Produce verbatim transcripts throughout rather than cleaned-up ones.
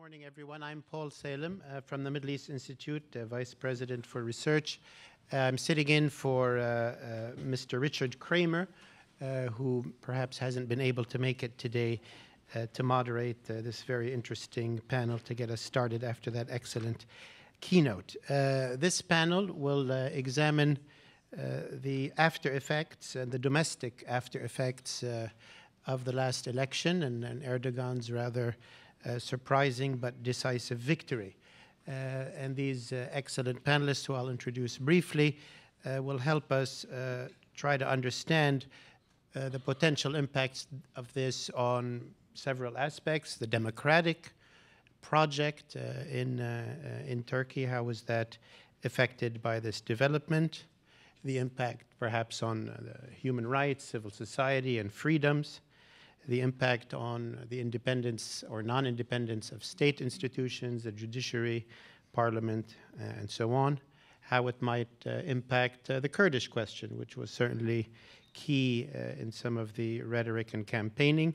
morning, everyone. I'm Paul Salem uh, from the Middle East Institute, uh, Vice President for Research. Uh, I'm sitting in for uh, uh, Mister Richard Kramer, uh, who perhaps hasn't been able to make it today uh, to moderate uh, this very interesting panel to get us started after that excellent keynote. Uh, this panel will uh, examine uh, the after effects and the domestic after effects uh, of the last election and, and Erdogan's rather uh, surprising but decisive victory. Uh, and these uh, excellent panelists, who I'll introduce briefly, uh, will help us uh, try to understand uh, the potential impacts of this on several aspects: the democratic project uh, in, uh, uh, in Turkey, how was that affected by this development, the impact perhaps on uh, the human rights, civil society, and freedoms, the impact on the independence or non-independence of state institutions, the judiciary, parliament, uh, and so on, how it might uh, impact uh, the Kurdish question, which was certainly key uh, in some of the rhetoric and campaigning.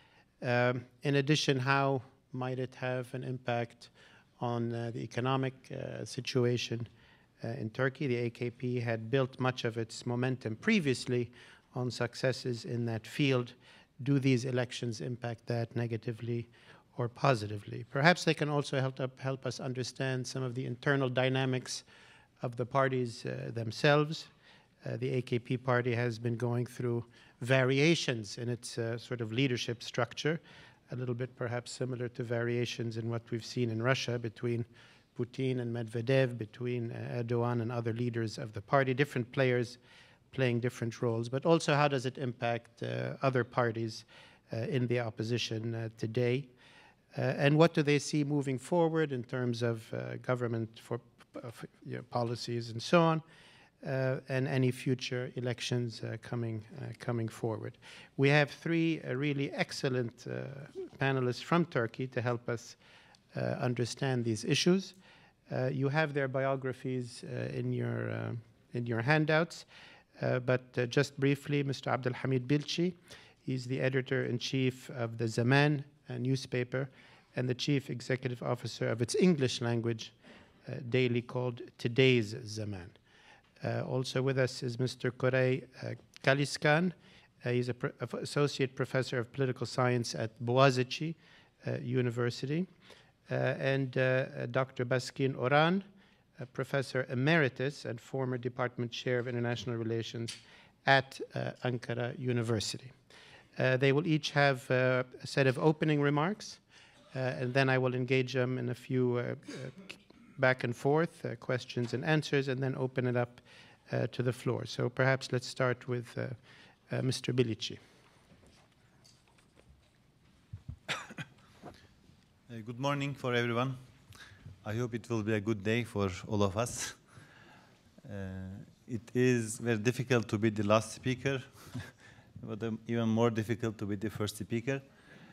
Um, in addition, how might it have an impact on uh, the economic uh, situation uh, in Turkey? The A K P had built much of its momentum previously on successes in that field. Do these elections impact that negatively or positively? Perhaps they can also help, up, help us understand some of the internal dynamics of the parties uh, themselves. Uh, the A K P party has been going through variations in its uh, sort of leadership structure, a little bit perhaps similar to variations in what we've seen in Russia between Putin and Medvedev, between uh, Erdogan and other leaders of the party, different players playing different roles, but also how does it impact uh, other parties uh, in the opposition uh, today? Uh, and what do they see moving forward in terms of uh, government for, uh, for you know, policies and so on, uh, and any future elections uh, coming, uh, coming forward. We have three uh, really excellent uh, panelists from Turkey to help us uh, understand these issues. Uh, you have their biographies uh, in, your, uh, in your handouts. Uh, but uh, just briefly, Mister Abdulhamit Bilici, he's the editor-in-chief of the Zaman uh, newspaper and the chief executive officer of its English language uh, daily called Today's Zaman. Uh, also with us is Mister Koray uh, Caliskan. Uh, he's an pro associate professor of political science at Bogaziçi uh, University. Uh, and uh, Doctor Baskin Oran, a professor emeritus and former department chair of international relations at uh, Ankara University. Uh, they will each have uh, a set of opening remarks, uh, and then I will engage them in a few uh, uh, back and forth uh, questions and answers, and then open it up uh, to the floor. So perhaps let's start with uh, uh, Mister Bilici. uh, good morning for everyone. I hope it will be a good day for all of us. Uh, it is very difficult to be the last speaker, but um, even more difficult to be the first speaker.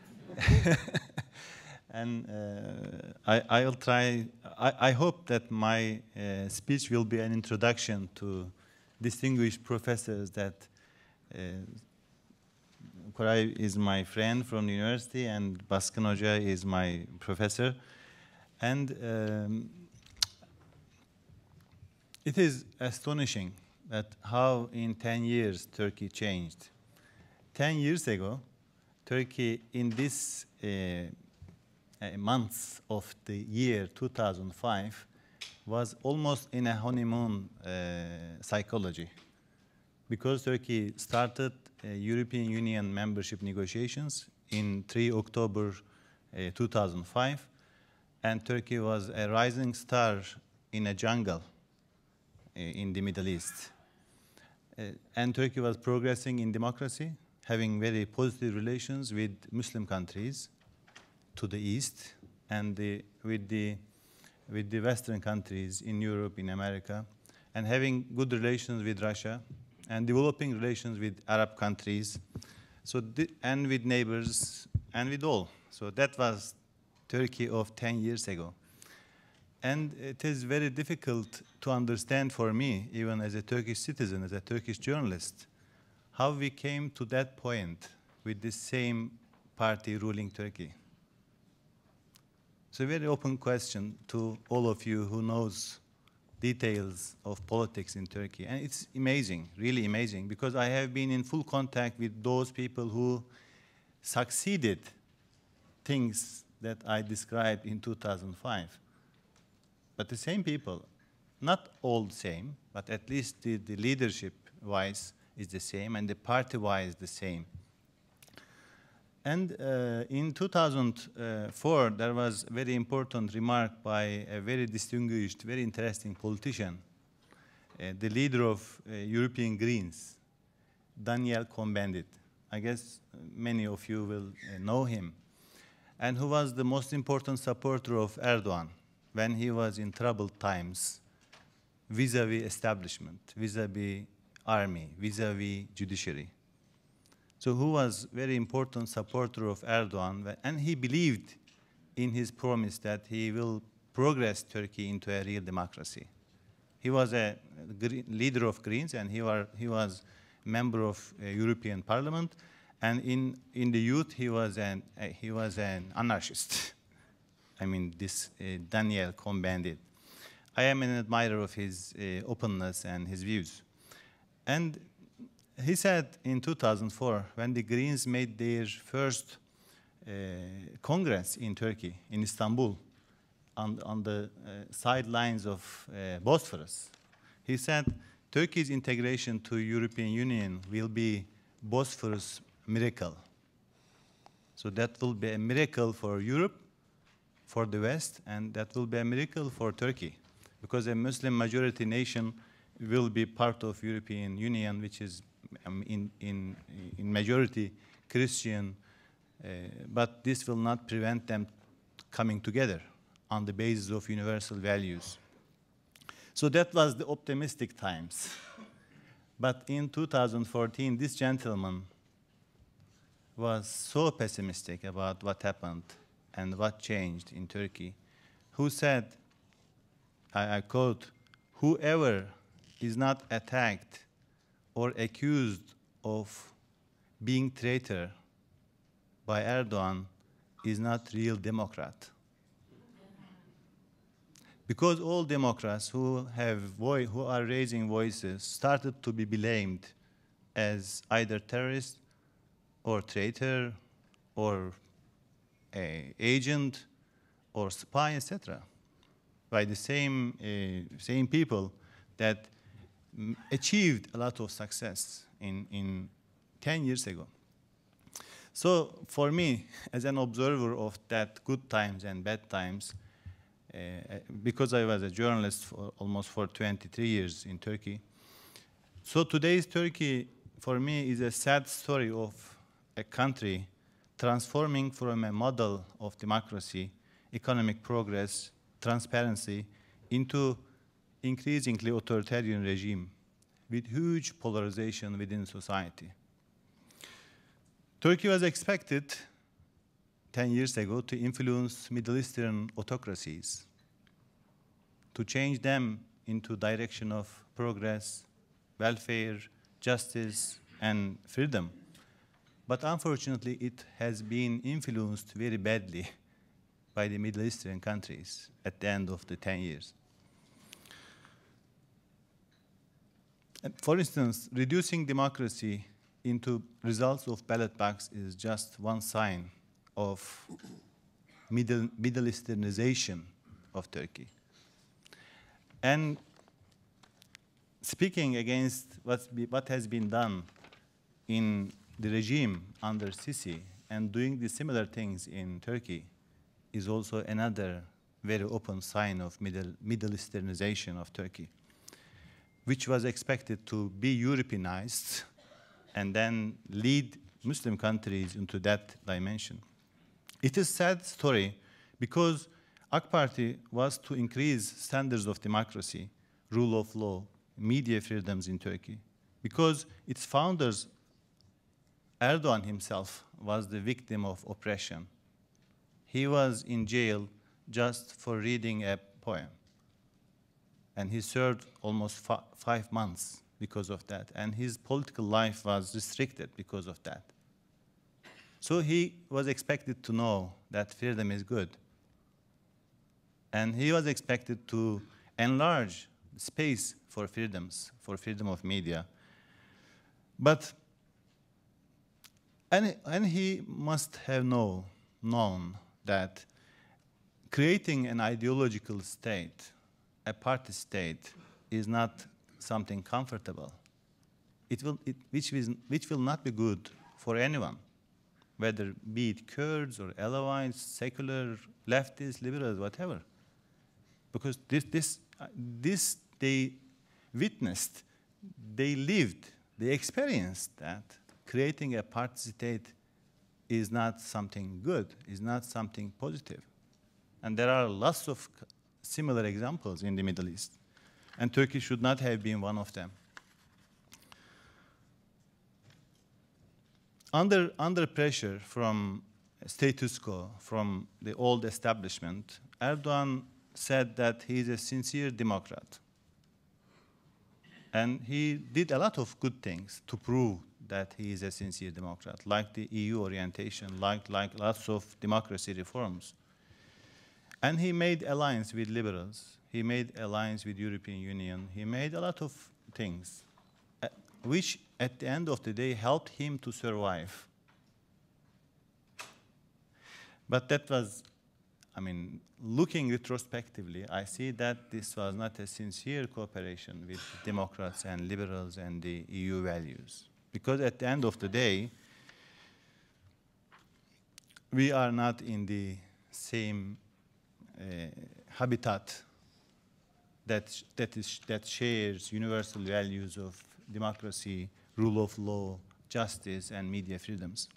And uh, I, I'll try, I, I hope that my uh, speech will be an introduction to distinguished professors that uh, Koray is my friend from the university and Baskin Hoca is my professor. And um, it is astonishing that how in ten years Turkey changed. ten years ago, Turkey in this uh, uh, months of the year two thousand five was almost in a honeymoon uh, psychology, because Turkey started uh, European Union membership negotiations in the third of October uh, two thousand five. And Turkey was a rising star in a jungle uh, in the Middle East. Uh, and Turkey was progressing in democracy, having very positive relations with Muslim countries to the east, and the, with, the, with the Western countries in Europe, in America, and having good relations with Russia, and developing relations with Arab countries, so and with neighbors, and with all. So that was Turkey of ten years ago. And it is very difficult to understand for me, even as a Turkish citizen, as a Turkish journalist, how we came to that point with the same party ruling Turkey. It's a very open question to all of you who knows details of politics in Turkey. And it's amazing, really amazing, because I have been in full contact with those people who succeeded things that I described in two thousand five. But the same people, not all the same, but at least the, the leadership-wise is the same, and the party-wise the same. And uh, in two thousand four, there was a very important remark by a very distinguished, very interesting politician, uh, the leader of uh, European Greens, Daniel Cohn-Bendit. I guess many of you will uh, know him, and who was the most important supporter of Erdogan when he was in troubled times, vis-a-vis establishment, vis-a-vis army, vis-a-vis judiciary. So who was very important supporter of Erdogan, and he believed in his promise that he will progress Turkey into a real democracy. He was a leader of Greens, and he, were, he was a member of a European Parliament, and in, in the youth he was an, uh, he was an anarchist. I mean, this uh, Daniel Cohn-Bendit. I am an admirer of his uh, openness and his views. And he said in two thousand four, when the Greens made their first uh, congress in Turkey, in Istanbul, on, on the uh, sidelines of uh, Bosphorus, he said, Turkey's integration to European Union will be Bosphorus miracle. So that will be a miracle for Europe, for the West, and that will be a miracle for Turkey, because a Muslim majority nation will be part of European Union, which is um, in, in, in majority Christian, uh, but this will not prevent them coming together on the basis of universal values. So that was the optimistic times. But in two thousand fourteen, this gentleman was so pessimistic about what happened and what changed in Turkey, who said, I, I quote, whoever is not attacked or accused of being traitor by Erdogan is not real Democrat. Because all Democrats who have vo- who are raising voices started to be blamed as either terrorist or traitor or a agent or spy, et cetera, by the same uh, same people that m- achieved a lot of success in, in ten years ago. So for me, as an observer of that good times and bad times, uh, because I was a journalist for almost for twenty-three years in Turkey, so today's Turkey, for me, is a sad story of a country transforming from a model of democracy, economic progress, transparency, into increasingly authoritarian regime with huge polarization within society. Turkey was expected ten years ago to influence Middle Eastern autocracies, to change them into direction of progress, welfare, justice, and freedom. But unfortunately, it has been influenced very badly by the Middle Eastern countries at the end of the ten years. And for instance, reducing democracy into results of ballot box is just one sign of Middle, Middle Easternization of Turkey. And speaking against what's be, what has been done in the regime under Sisi and doing the similar things in Turkey is also another very open sign of Middle, Middle Easternization of Turkey, which was expected to be Europeanized and then lead Muslim countries into that dimension. It is a sad story because AK Party was to increase standards of democracy, rule of law, media freedoms in Turkey, because its founders, Erdogan himself, was the victim of oppression. He was in jail just for reading a poem. And he served almost fi- five months because of that. And his political life was restricted because of that. So he was expected to know that freedom is good. And he was expected to enlarge space for freedoms, for freedom of media. But, and, and he must have know, known that creating an ideological state, a party state, is not something comfortable. It will, it, which, is, which will not be good for anyone, whether be it Kurds or Alawites, secular, leftists, liberals, whatever. Because this, this, uh, this they witnessed, they lived, they experienced that creating a party state is not something good, is not something positive. And there are lots of similar examples in the Middle East. And Turkey should not have been one of them. Under, under pressure from status quo, from the old establishment, Erdogan said that he is a sincere Democrat. And he did a lot of good things to prove that he is a sincere Democrat, like the E U orientation, like, like lots of democracy reforms. And he made alliance with liberals. He made alliance with European Union. He made a lot of things, uh, which at the end of the day helped him to survive. But that was, I mean, looking retrospectively, I see that this was not a sincere cooperation with Democrats and liberals and the E U values. Because at the end of the day, we are not in the same uh, habitat that, that, is, that shares universal values of democracy, rule of law, justice, and media freedoms.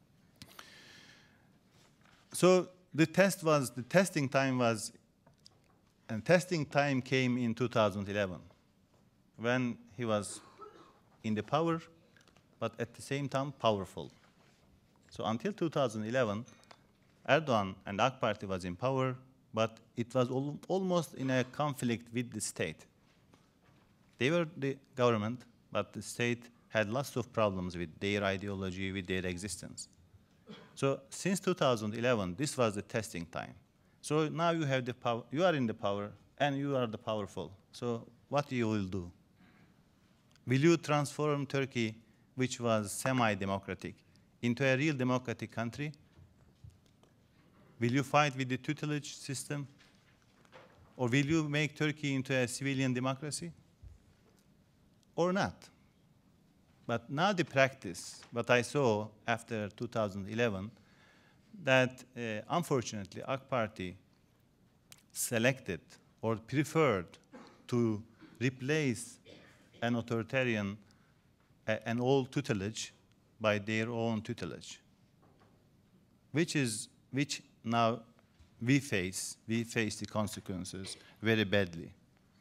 So the test was, the testing time was, and testing time came in two thousand eleven, when he was in the power, but at the same time powerful. So until two thousand eleven, Erdogan and AK Party was in power, but it was al almost in a conflict with the state. They were the government, but the state had lots of problems with their ideology, with their existence. So since two thousand eleven, this was the testing time. So now you have the power, you are in the power, and you are the powerful. So what you will do? Will you transform Turkey, which was semi-democratic, into a real democratic country? Will you fight with the tutelage system? Or will you make Turkey into a civilian democracy? Or not? But now the practice, what I saw after two thousand eleven, that uh, unfortunately AK Party selected or preferred to replace an authoritarian, uh, an old tutelage by their own tutelage, which is, which now we face, we face the consequences very badly.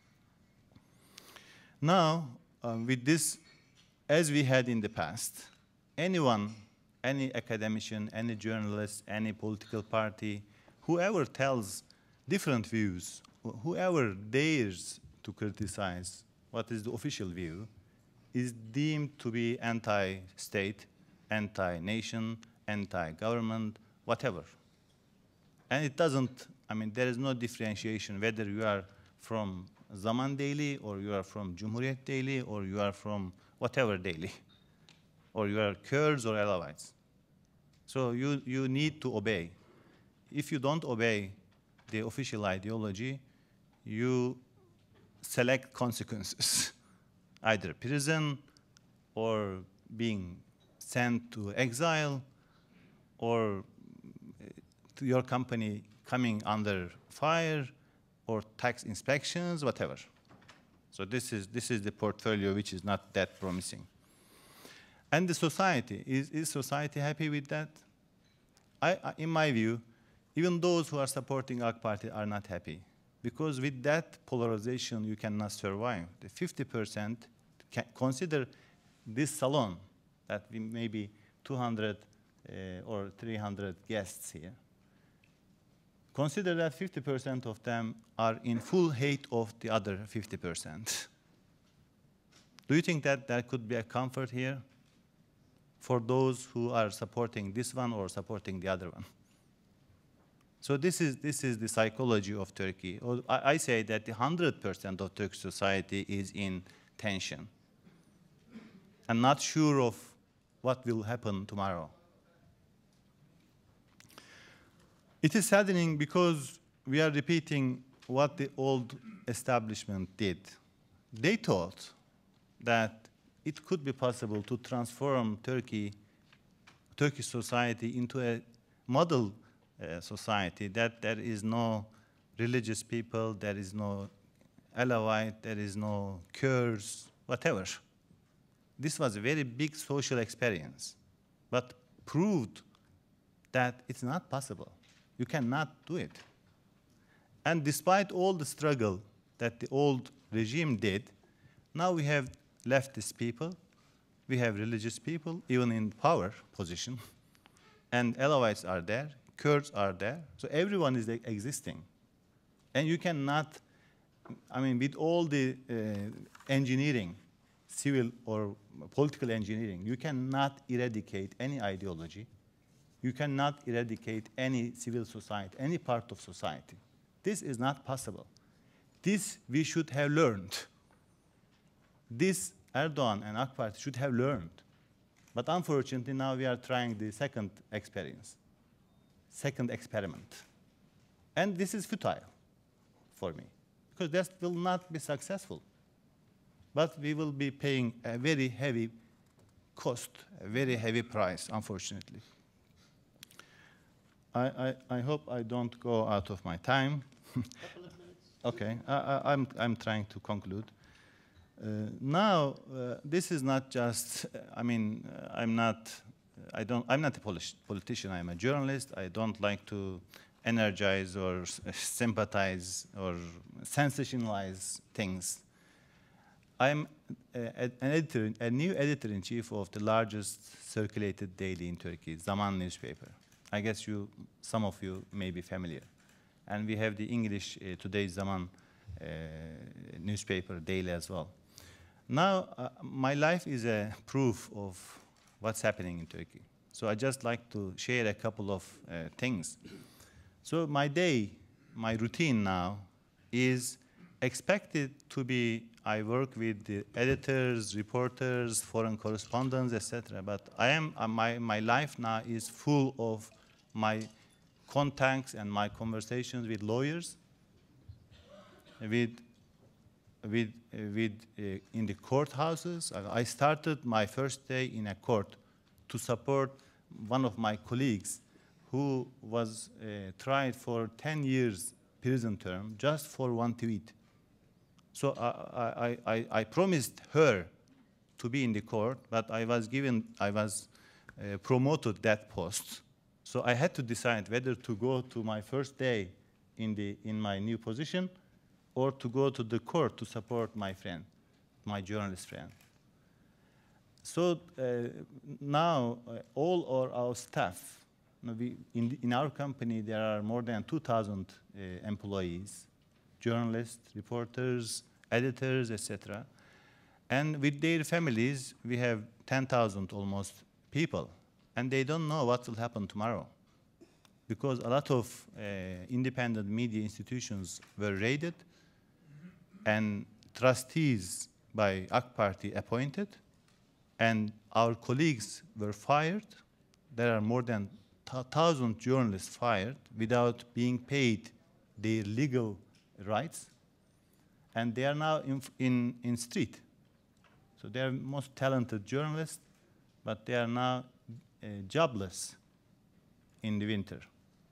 Now, uh, with this, as we had in the past, anyone, any academician, any journalist, any political party, whoever tells different views, whoever dares to criticize what is the official view, is deemed to be anti-state, anti-nation, anti-government, whatever. And it doesn't, I mean, there is no differentiation whether you are from Zaman daily, or you are from Cumhuriyet daily, or you are from whatever daily, or you are Kurds or Alawites. So you, you need to obey. If you don't obey the official ideology, you select consequences, either prison, or being sent to exile, or to your company coming under fire, or tax inspections, whatever. So this is, this is the portfolio which is not that promising. And the society, is, is society happy with that? I, I, in my view, even those who are supporting AK Party are not happy, because with that polarization you cannot survive. The fifty percent, can consider this salon, that we maybe two hundred uh, or three hundred guests here. Consider that fifty percent of them are in full hate of the other fifty percent. Do you think that there could be a comfort here for those who are supporting this one or supporting the other one? So this is, this is the psychology of Turkey. Or I, I say that the one hundred percent of Turkish society is in tension and not sure of what will happen tomorrow. It is saddening because we are repeating what the old establishment did. They thought that it could be possible to transform Turkey, Turkish society into a model uh, society, that there is no religious people, there is no Alawite, there is no Kurds, whatever. This was a very big social experience, but proved that it's not possible. You cannot do it. And despite all the struggle that the old regime did, now we have leftist people, we have religious people, even in power position, and Alawites are there, Kurds are there, so everyone is existing. And you cannot, I mean, with all the uh, engineering, civil or political engineering, you cannot eradicate any ideology. You cannot eradicate any civil society, any part of society. This is not possible. This we should have learned. This Erdogan and AK Party should have learned. But unfortunately, now we are trying the second experience, second experiment. And this is futile for me, because that will not be successful. But we will be paying a very heavy cost, a very heavy price, unfortunately. I, I, I hope I don't go out of my time. Couple of minutes. Okay, I, I, I'm, I'm trying to conclude. Uh, now, uh, this is not just, uh, I mean, uh, I'm not, I don't, I'm not a politi politician, I'm a journalist. I don't like to energize or sympathize or sensationalize things. I'm uh, an editor, a new editor-in-chief of the largest circulated daily in Turkey, Zaman newspaper. I guess you, some of you may be familiar. And we have the English uh, Today's Zaman uh, newspaper daily as well. Now, uh, my life is a proof of what's happening in Turkey. So I just like to share a couple of uh, things. So my day, my routine now is expected to be, I work with the editors, reporters, foreign correspondents, et cetera. But I am, uh, my, my life now is full of my contacts and my conversations with lawyers, with, with, uh, with uh, in the courthouses. I started my first day in a court to support one of my colleagues who was uh, tried for ten years prison term just for one tweet. So I, I, I, I promised her to be in the court, but I was given, I was uh, promoted that post. So I had to decide whether to go to my first day in, the, in my new position or to go to the court to support my friend, my journalist friend. So uh, now uh, all our, our staff, you know, we, in, in our company there are more than two thousand uh, employees, journalists, reporters, editors, et cetera. And with their families, we have ten thousand almost people. And they don't know what will happen tomorrow. Because a lot of uh, independent media institutions were raided, and trustees by A K Party appointed, and our colleagues were fired. There are more than one thousand journalists fired without being paid their legal rights. And they are now in, in, in street. So they are most talented journalists, but they are now uh, jobless in the winter.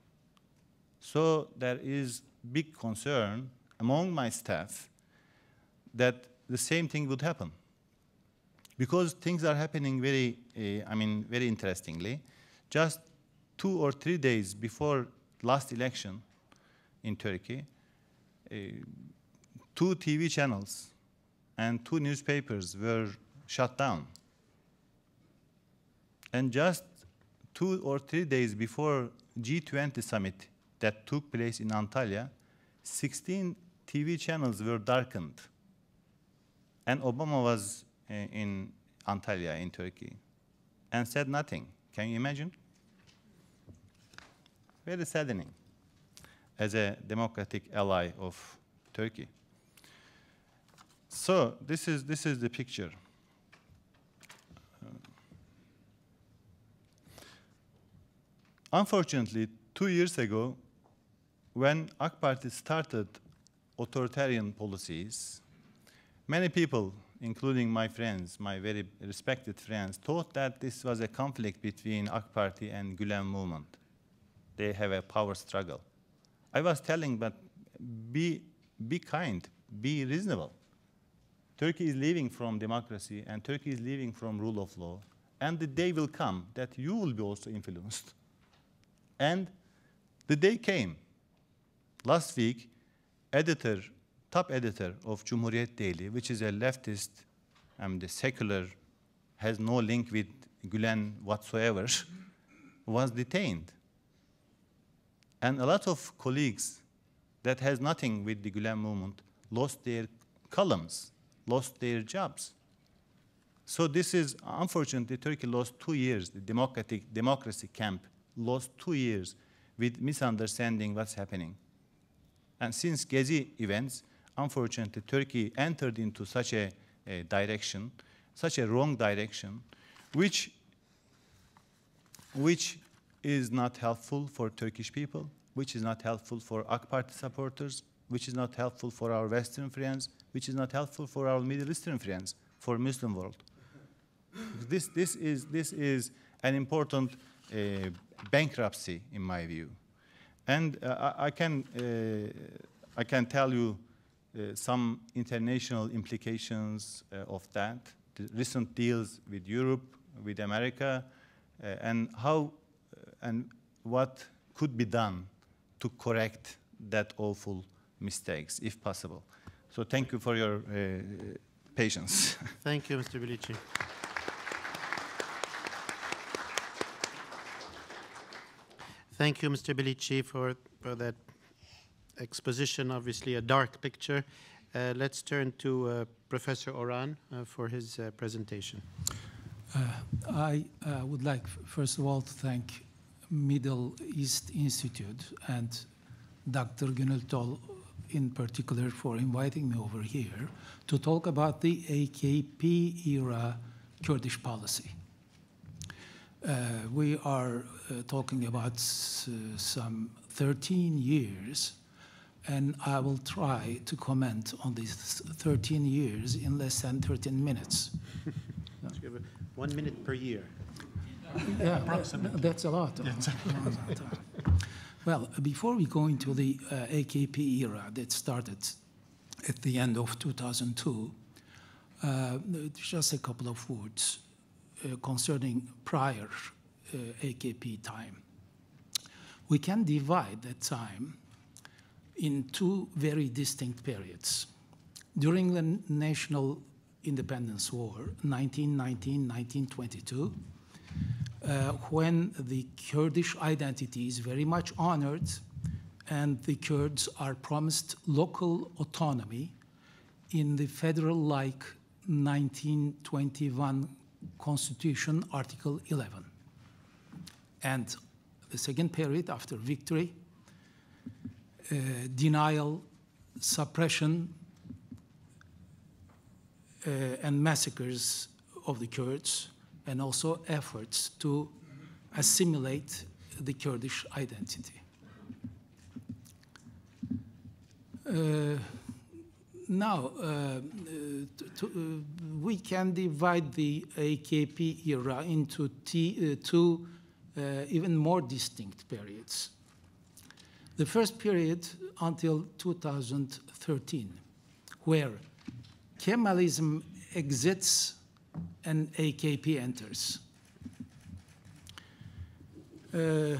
So there is big concern among my staff that the same thing would happen. Because things are happening very, uh, I mean, very interestingly. Just two or three days before last election in Turkey, uh, two T V channels and two newspapers were shut down. And just two or three days before G twenty summit that took place in Antalya, sixteen T V channels were darkened. And Obama was uh, in Antalya in Turkey and said nothing. Can you imagine? Very saddening. as a democratic ally of Turkey. So this is, this is the picture. Unfortunately, two years ago, when AK Party started authoritarian policies, many people, including my friends, my very respected friends, thought that this was a conflict between AK Party and Gülen movement. They have a power struggle. I was telling, but be, be kind, be reasonable. Turkey is leaving from democracy, and Turkey is leaving from rule of law, and the day will come that you will be also influenced. And the day came. Last week, editor, top editor of Cumhuriyet Daily, which is a leftist, um, the secular, has no link with Gülen whatsoever, was detained. And a lot of colleagues that has nothing with the Gülen movement lost their columns, lost their jobs. So this is, unfortunately, Turkey lost two years, the democratic democracy camp lost two years with misunderstanding what's happening. And since Gezi events, unfortunately, Turkey entered into such a, a direction, such a wrong direction, which, which is not helpful for Turkish people, which is not helpful for AK Party supporters, which is not helpful for our Western friends, which is not helpful for our Middle Eastern friends, for Muslim world. This, this, is, this is an important uh, bankruptcy, in my view. And uh, I, I, can, uh, I can tell you uh, some international implications uh, of that, the recent deals with Europe, with America, uh, and how uh, and what could be done to correct that awful mistakes, if possible. So thank you for your uh, patience. Thank you, Mister Bilici. Thank you, Mister Bilici, for, for that exposition, obviously a dark picture. Uh, let's turn to uh, Professor Oran uh, for his uh, presentation. Uh, I uh, would like, first of all, to thank Middle East Institute and Doctor Gönül Tol in particular for inviting me over here to talk about the A K P-era Kurdish policy. Uh, we are uh, talking about uh, some thirteen years, and I will try to comment on these thirteen years in less than thirteen minutes. One minute per year. Yeah, that, that's a lot. That's a lot. Well, before we go into the uh, A K P era that started at the end of two thousand two, uh, just a couple of words uh, concerning prior uh, A K P time. We can divide that time in two very distinct periods. During the National Independence War, nineteen nineteen to nineteen twenty-two, uh, when the Kurdish identity is very much honored and the Kurds are promised local autonomy in the federal-like nineteen twenty-one Constitution, Article eleven. And the second period after victory, uh, denial, suppression, uh, and massacres of the Kurds, and also efforts to assimilate the Kurdish identity. Uh, now, uh, to, uh, we can divide the A K P era into t uh, two uh, even more distinct periods. The first period until two thousand thirteen, where Kemalism exits and A K P enters. Uh,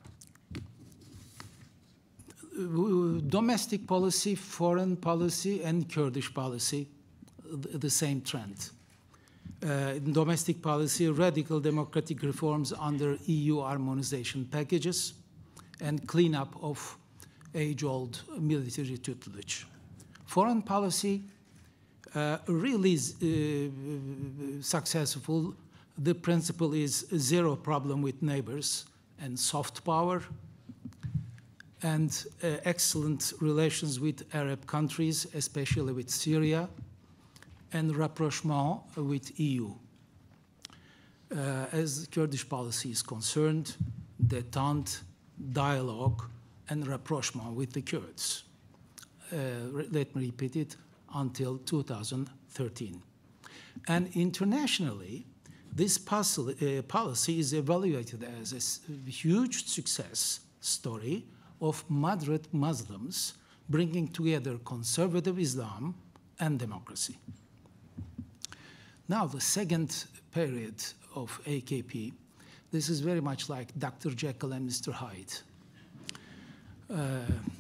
domestic policy, foreign policy, and Kurdish policy, the same trend. Uh, in domestic policy, radical democratic reforms under E U harmonization packages and cleanup of age-old military tutelage. Foreign policy, uh, really is, uh, successful. The principle is zero problem with neighbors and soft power. and uh, excellent relations with Arab countries, especially with Syria, and rapprochement with E U. Uh, as Kurdish policy is concerned, détente, dialogue, and rapprochement with the Kurds. Uh, let me repeat it, until two thousand thirteen. And internationally, this uh, policy is evaluated as a huge success story of moderate Muslims bringing together conservative Islam and democracy. Now, the second period of A K P, this is very much like Doctor Jekyll and Mister Hyde. Uh,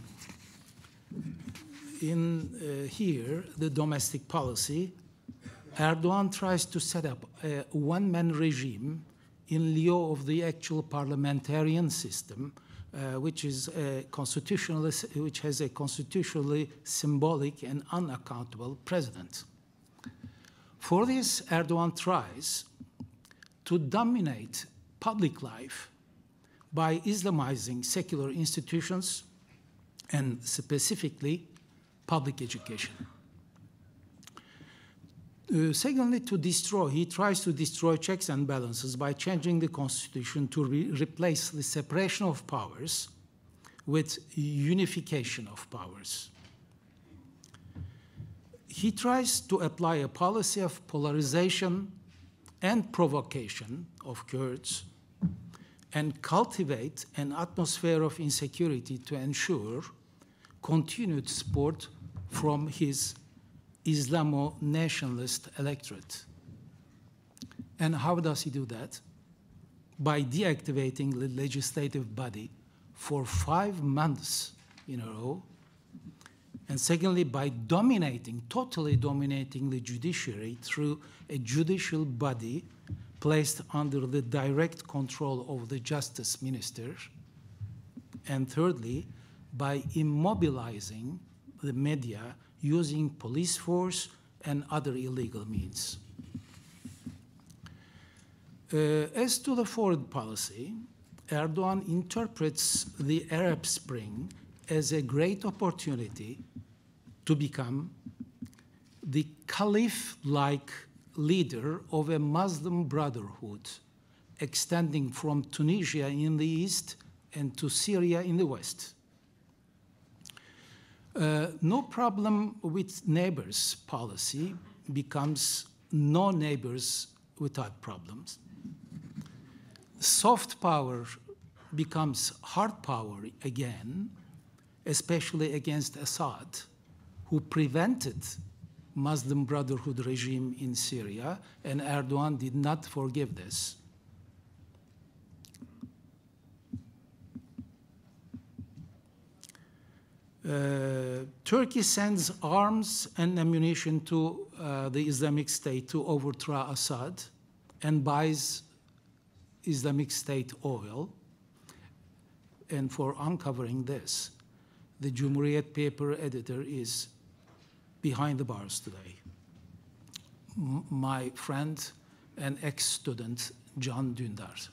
in uh, here, the domestic policy, Erdogan tries to set up a one-man regime in lieu of the actual parliamentarian system, uh, which is a constitutionally, which has a constitutionally symbolic and unaccountable president. For this, Erdogan tries to dominate public life by Islamizing secular institutions and specifically public education. Uh, secondly, to destroy, he tries to destroy checks and balances by changing the constitution to re replace the separation of powers with unification of powers. He tries to apply a policy of polarization and provocation of Kurds and cultivate an atmosphere of insecurity to ensure continued support from his Islamo-nationalist electorate. And how does he do that? By deactivating the legislative body for five months in a row. And secondly, by dominating, totally dominating the judiciary through a judicial body placed under the direct control of the justice minister. And thirdly, by immobilizing the media using police force and other illegal means. Uh, as to the foreign policy, Erdogan interprets the Arab Spring as a great opportunity to become the caliph-like leader of a Muslim brotherhood extending from Tunisia in the east and to Syria in the west. Uh, no problem with neighbors policy becomes no neighbors without problems. Soft power becomes hard power again, especially against Assad, who prevented Muslim Brotherhood regime in Syria, and Erdogan did not forgive this. Uh, Turkey sends arms and ammunition to uh, the Islamic State to overthrow Assad and buys Islamic State oil. And for uncovering this, the Cumhuriyet paper editor is behind the bars today. M my friend and ex-student, Can Dündar.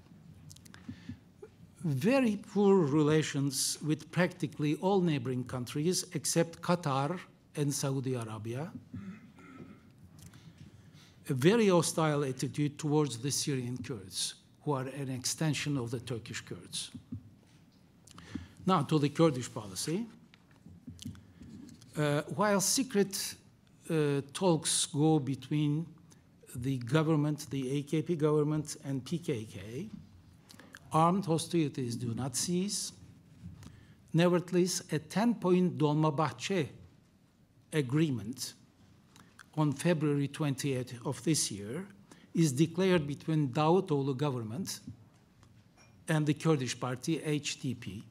Very poor relations with practically all neighboring countries except Qatar and Saudi Arabia. A very hostile attitude towards the Syrian Kurds, who are an extension of the Turkish Kurds. Now to the Kurdish policy. Uh, while secret uh, talks go between the government, the A K P government, and P K K, armed hostilities do not cease. Nevertheless, a ten-point Dolmabahce agreement on February twenty-eighth of this year is declared between Davutoğlu government and the Kurdish party H D P.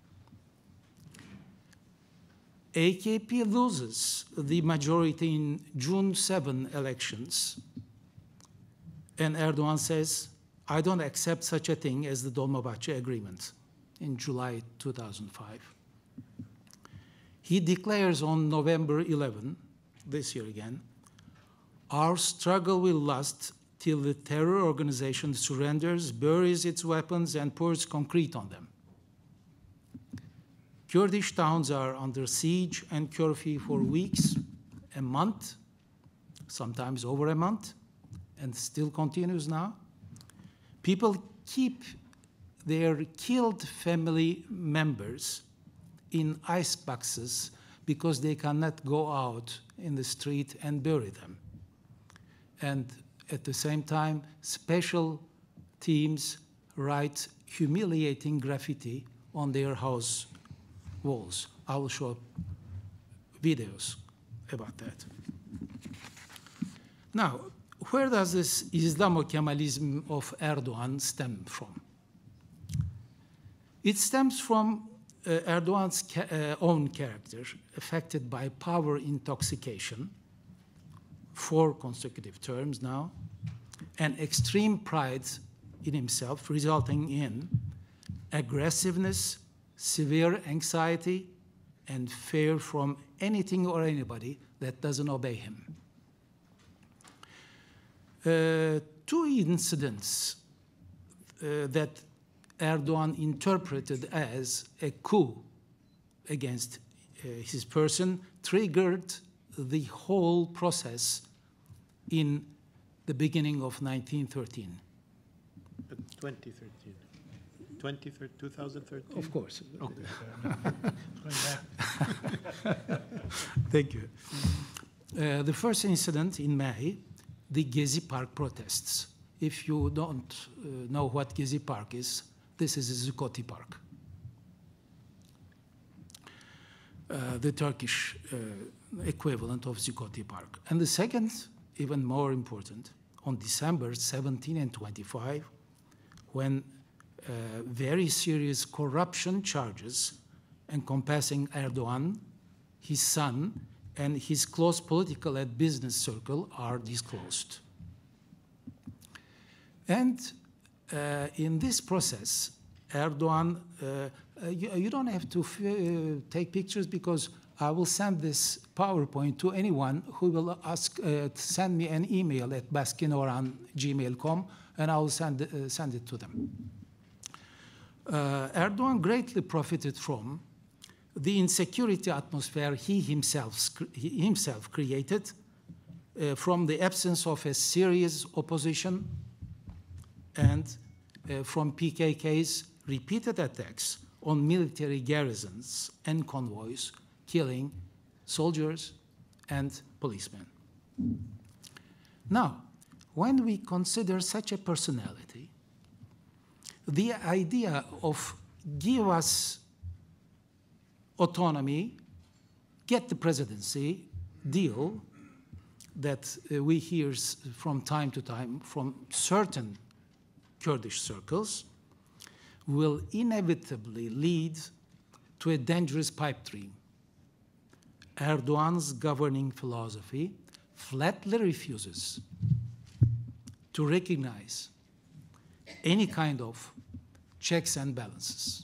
A K P loses the majority in June seventh elections, and Erdogan says, I don't accept such a thing as the Dolmabahce Agreement in July two thousand five. He declares on November eleventh, this year again, our struggle will last till the terror organization surrenders, buries its weapons, and pours concrete on them. Kurdish towns are under siege and curfew for weeks, a month, sometimes over a month, and still continues now. People keep their killed family members in ice boxes because they cannot go out in the street and bury them. And at the same time, special teams write humiliating graffiti on their house walls. I will show videos about that. Now, where does this Islamo-Kemalism of Erdogan stem from? It stems from uh, Erdogan's ca uh, own character, affected by power intoxication, four consecutive terms now, and extreme pride in himself, resulting in aggressiveness, severe anxiety, and fear from anything or anybody that doesn't obey him. Uh, two incidents uh, that Erdogan interpreted as a coup against uh, his person triggered the whole process in the beginning of nineteen thirteen. twenty thirteen. twenty thirteen, two thousand thirteen? Of course. Okay. Thank you. Uh, the first incident in May, the Gezi Park protests. If you don't uh, know what Gezi Park is, this is a Zuccotti Park. Uh, the Turkish uh, equivalent of Zuccotti Park. And the second, even more important, on December seventeenth and twenty-fifth, when uh, very serious corruption charges encompassing Erdogan, his son, and his close political and business circle are disclosed. And uh, in this process, Erdogan, uh, uh, you, you don't have to f uh, take pictures because I will send this PowerPoint to anyone who will ask, uh, send me an email at baskin oran gmail dot com, and I will send, uh, send it to them. Uh, Erdogan greatly profited from the insecurity atmosphere he himself, he himself created uh, from the absence of a serious opposition and uh, from P K K's repeated attacks on military garrisons and convoys, killing soldiers and policemen. Now, when we consider such a personality, the idea of give us autonomy, get the presidency deal that uh, we hear from time to time from certain Kurdish circles will inevitably lead to a dangerous pipe dream. Erdogan's governing philosophy flatly refuses to recognize any kind of checks and balances.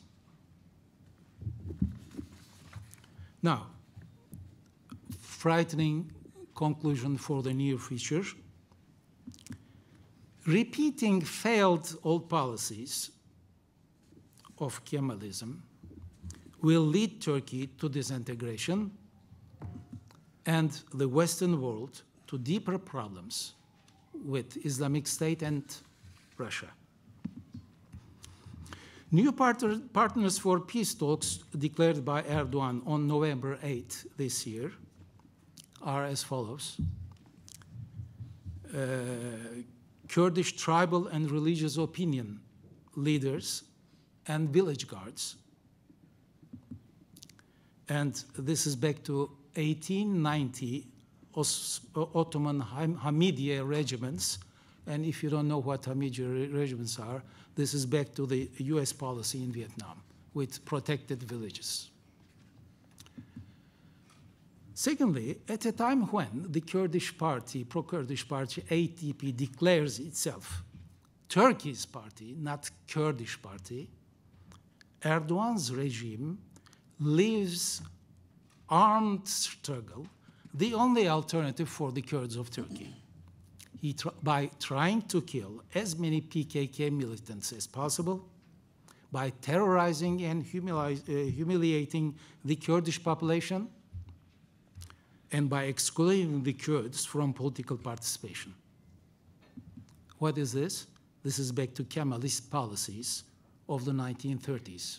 Now, frightening conclusion for the near future. Repeating failed old policies of Kemalism will lead Turkey to disintegration and the Western world to deeper problems with Islamic State and Russia. New partner, partners for peace talks declared by Erdogan on November eighth this year are as follows. Uh, Kurdish tribal and religious opinion leaders and village guards. And this is back to eighteen ninety Ottoman Hamidiye regiments. And if you don't know what Hamidiye regiments are, this is back to the U S policy in Vietnam with protected villages. Secondly, at a time when the Kurdish party, pro-Kurdish party, A T P, declares itself Turkey's party, not Kurdish party, Erdogan's regime leaves armed struggle the only alternative for the Kurds of Turkey. He tr by trying to kill as many P K K militants as possible, by terrorizing and humili uh, humiliating the Kurdish population and by excluding the Kurds from political participation. What is this? This is back to Kemalist policies of the nineteen thirties.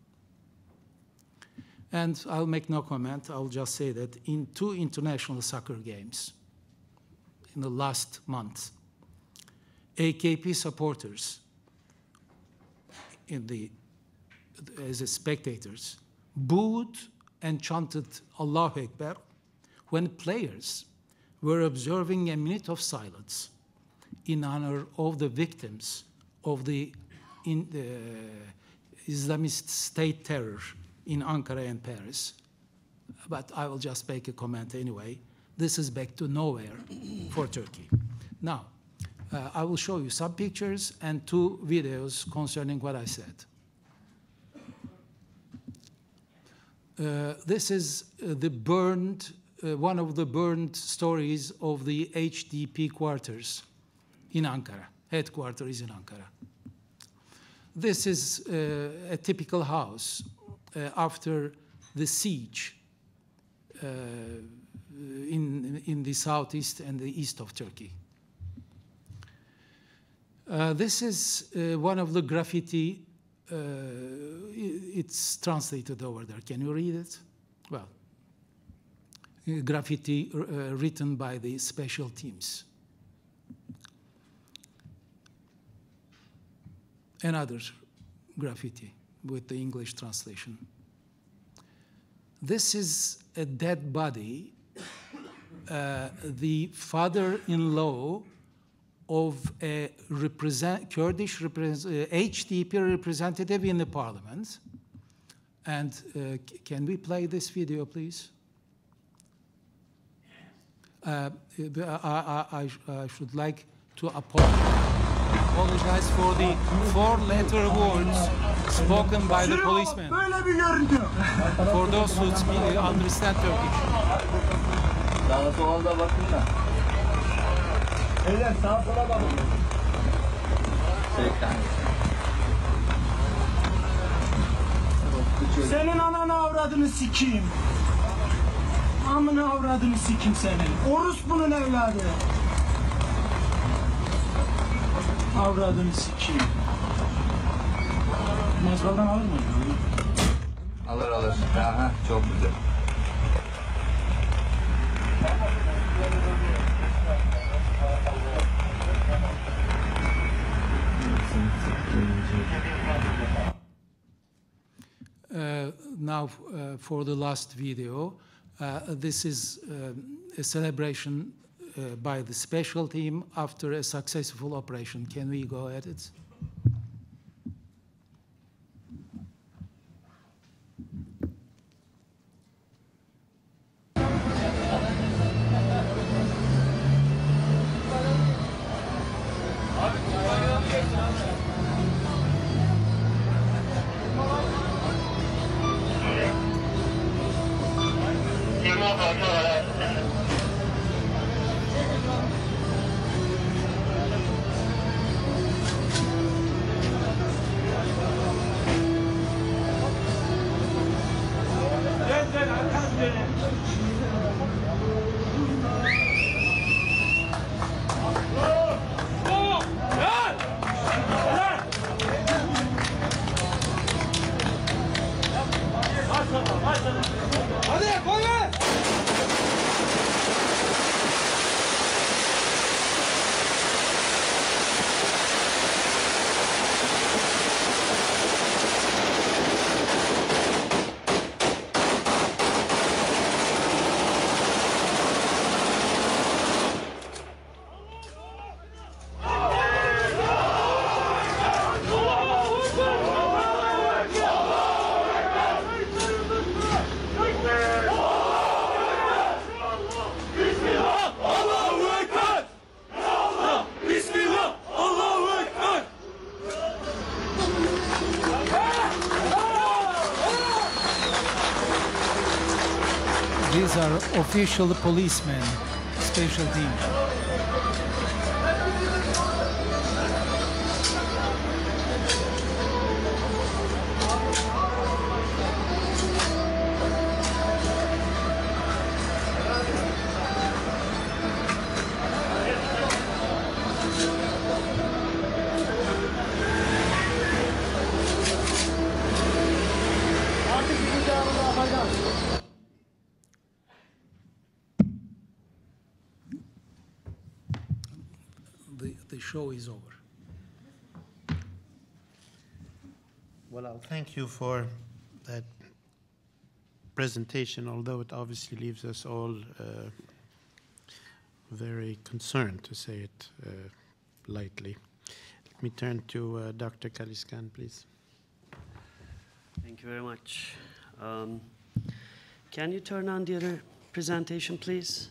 And I'll make no comment. I'll just say that in two international soccer games in the last month, A K P supporters in the, as spectators booed and chanted Allahu Ekber when players were observing a minute of silence in honor of the victims of the, in, the Islamist state terror in Ankara and Paris. But I will just make a comment anyway. This is back to nowhere for Turkey. Now, uh, I will show you some pictures and two videos concerning what I said. Uh, this is uh, the burned, uh, one of the burned stories of the H D P quarters in Ankara, headquarters in Ankara. This is uh, a typical house uh, after the siege uh, in, in the southeast and the east of Turkey. Uh, this is uh, one of the graffiti. Uh, it's translated over there. Can you read it? Well, graffiti uh, written by the special teams. Another graffiti with the English translation. This is a dead body, uh, the father-in-law of a represent, Kurdish represent, uh, H D P representative in the parliament. And uh, can we play this video, please? Uh, I, I, I should like to apologize. Apologize for the four-letter words spoken by the policeman. For those who speak, understand Turkish. Senin ananı avradını sikeyim. Amını avradını sikeyim senin. Orospunun evladı. Avradını sikeyim. Mazgaldan alır mı? Alır alır. Aha, çok güzel. Uh, now, uh, for the last video, uh, this is uh, a celebration uh, by the special team after a successful operation. Can we go at it? These are official policemen, special team. the show is over. Well, I'll thank you for that presentation, although it obviously leaves us all uh, very concerned, to say it uh, lightly. Let me turn to uh, Doctor Caliskan, please. Thank you very much. Um, can you turn on the other presentation, please?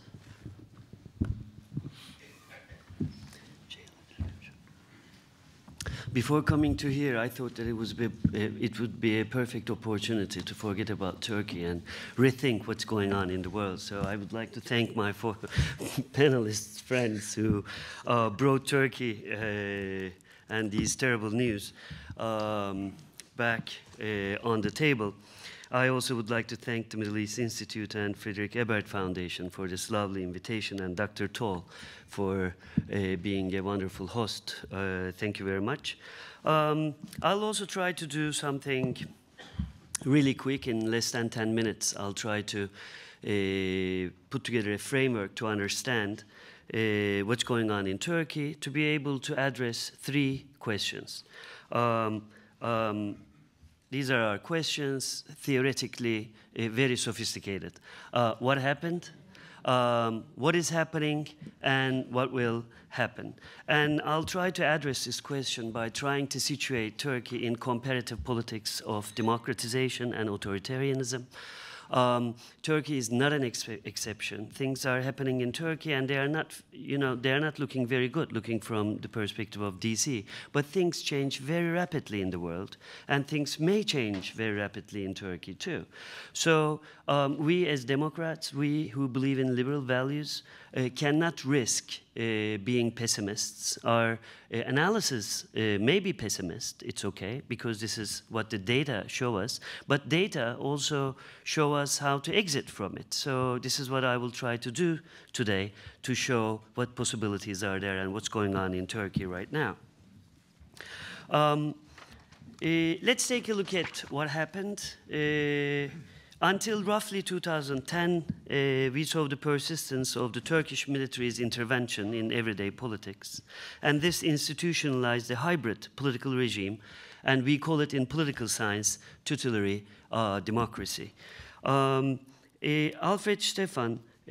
Before coming to here, I thought that it, was be, it would be a perfect opportunity to forget about Turkey and rethink what's going on in the world. So I would like to thank my four panelists, friends, who uh, brought Turkey uh, and these terrible news um, back uh, on the table. I also would like to thank the Middle East Institute and Friedrich Ebert Foundation for this lovely invitation, and Doctor Toll for uh, being a wonderful host. Uh, thank you very much. Um, I'll also try to do something really quick in less than ten minutes. I'll try to uh, put together a framework to understand uh, what's going on in Turkey, to be able to address three questions. Um, um, These are our questions, theoretically uh, very sophisticated. Uh, what happened? Um, what is happening? And what will happen? And I'll try to address this question by trying to situate Turkey in comparative politics of democratization and authoritarianism. Um, Turkey is not an ex exception. Things are happening in Turkey, and they are not, you know, they are not looking very good, looking from the perspective of D C. But things change very rapidly in the world, and things may change very rapidly in Turkey too. So um, we, as Democrats, we who believe in liberal values, uh, cannot risk uh, being pessimists. Our uh, analysis uh, may be pessimist. It's okay, because this is what the data show us. But data also show us how to exit from it. So this is what I will try to do today, to show what possibilities are there and what's going on in Turkey right now. Um, uh, let's take a look at what happened. Uh, until roughly two thousand ten, uh, we saw the persistence of the Turkish military's intervention in everyday politics. And this institutionalized a hybrid political regime, and we call it in political science tutelary uh, democracy. Um, uh, Alfred Stefan uh,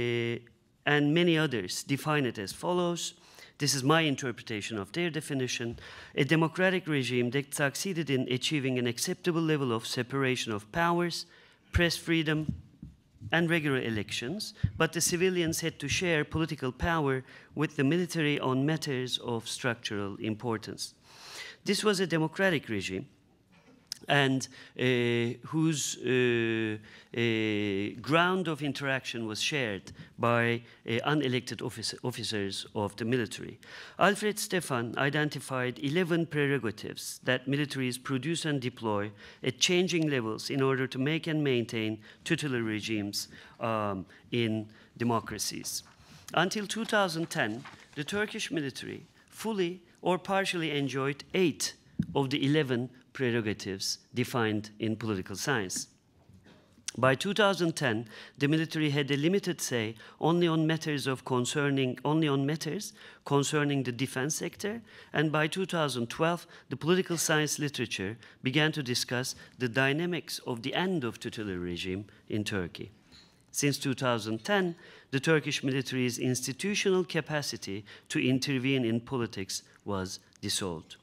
and many others define it as follows. This is my interpretation of their definition: a democratic regime that succeeded in achieving an acceptable level of separation of powers, press freedom, and regular elections, but the civilians had to share political power with the military on matters of structural importance. This was a democratic regime, and uh, whose uh, uh, ground of interaction was shared by uh, unelected office officers of the military. Alfred Stefan identified eleven prerogatives that militaries produce and deploy at changing levels in order to make and maintain tutelary regimes um, in democracies. Until two thousand ten, the Turkish military fully or partially enjoyed eight of the eleven prerogatives defined in political science. By two thousand ten, the military had a limited say only on matters of concerning only on matters concerning the defense sector, and by two thousand twelve, the political science literature began to discuss the dynamics of the end of tutelary regime in Turkey. Since two thousand ten, the Turkish military's institutional capacity to intervene in politics was dissolved.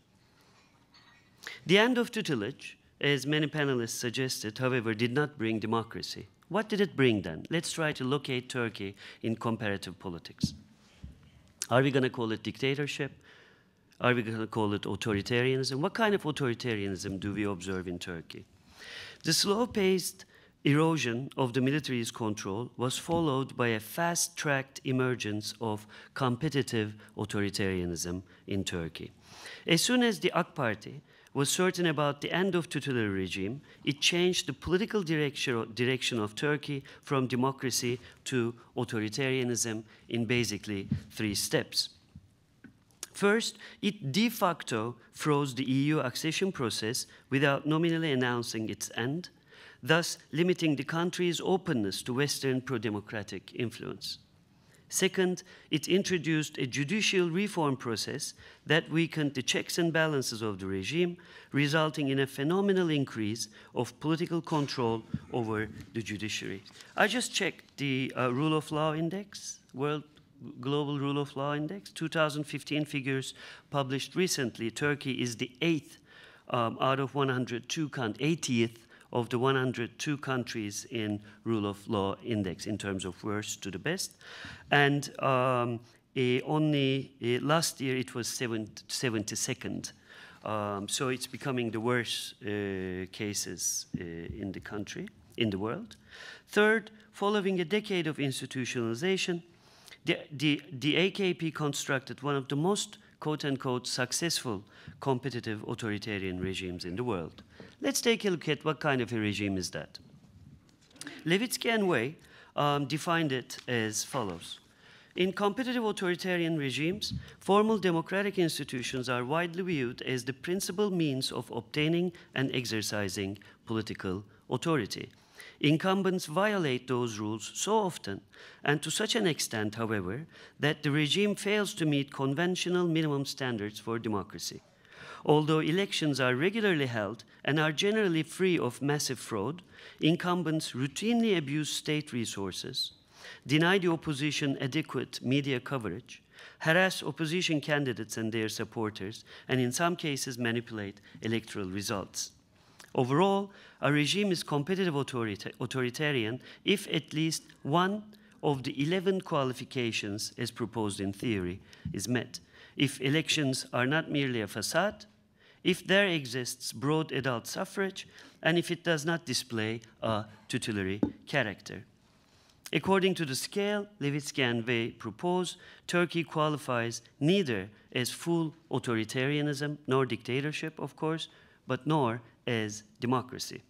The end of tutelage, as many panelists suggested, however, did not bring democracy. What did it bring then? Let's try to locate Turkey in comparative politics. Are we going to call it dictatorship? Are we going to call it authoritarianism? What kind of authoritarianism do we observe in Turkey? The slow-paced erosion of the military's control was followed by a fast-tracked emergence of competitive authoritarianism in Turkey. As soon as the A K Party was certain about the end of tutelary regime, it changed the political direction, direction of Turkey from democracy to authoritarianism in basically three steps. First, it de facto froze the E U accession process without nominally announcing its end, thus limiting the country's openness to Western pro-democratic influence. Second, it introduced a judicial reform process that weakened the checks and balances of the regime, resulting in a phenomenal increase of political control over the judiciary. I just checked the uh, Rule of Law Index, World Global Rule of Law Index, two thousand fifteen figures published recently. Turkey is the eighth um, out of one hundred two, eightieth of the one hundred two countries in Rule of Law Index in terms of worst to the best. And um, eh, only eh, last year it was seventy-second. Um, so it's becoming the worst uh, cases uh, in the country, in the world. Third, following a decade of institutionalization, the, the, the A K P constructed one of the most quote-unquote successful competitive authoritarian regimes in the world. Let's take a look at what kind of a regime is that. Levitsky and Way um, defined it as follows. In competitive authoritarian regimes, formal democratic institutions are widely viewed as the principal means of obtaining and exercising political authority. Incumbents violate those rules so often and to such an extent, however, that the regime fails to meet conventional minimum standards for democracy. Although elections are regularly held and are generally free of massive fraud, incumbents routinely abuse state resources, deny the opposition adequate media coverage, harass opposition candidates and their supporters, and in some cases manipulate electoral results. Overall, a regime is competitive authorita- authoritarian if at least one of the eleven qualifications as proposed in theory is met. If elections are not merely a facade, if there exists broad adult suffrage, and if it does not display a tutelary character. According to the scale Levitsky and Way propose, Turkey qualifies neither as full authoritarianism nor dictatorship, of course, but nor as democracy.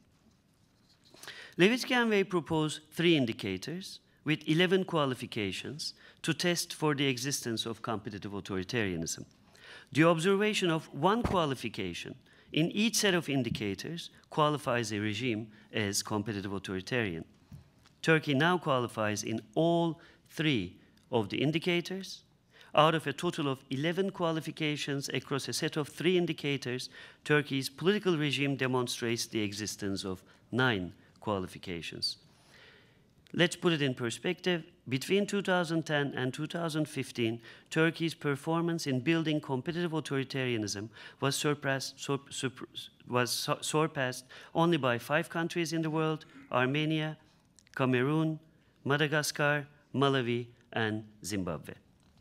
Levitsky and Way propose three indicators with eleven qualifications to test for the existence of competitive authoritarianism. The observation of one qualification in each set of indicators qualifies a regime as competitive authoritarian. Turkey now qualifies in all three of the indicators. Out of a total of eleven qualifications across a set of three indicators, Turkey's political regime demonstrates the existence of nine qualifications. Let's put it in perspective. Between two thousand ten and two thousand fifteen, Turkey's performance in building competitive authoritarianism was surpassed, sur, sur, was su surpassed only by five countries in the world: Armenia, Cameroon, Madagascar, Malawi, and Zimbabwe.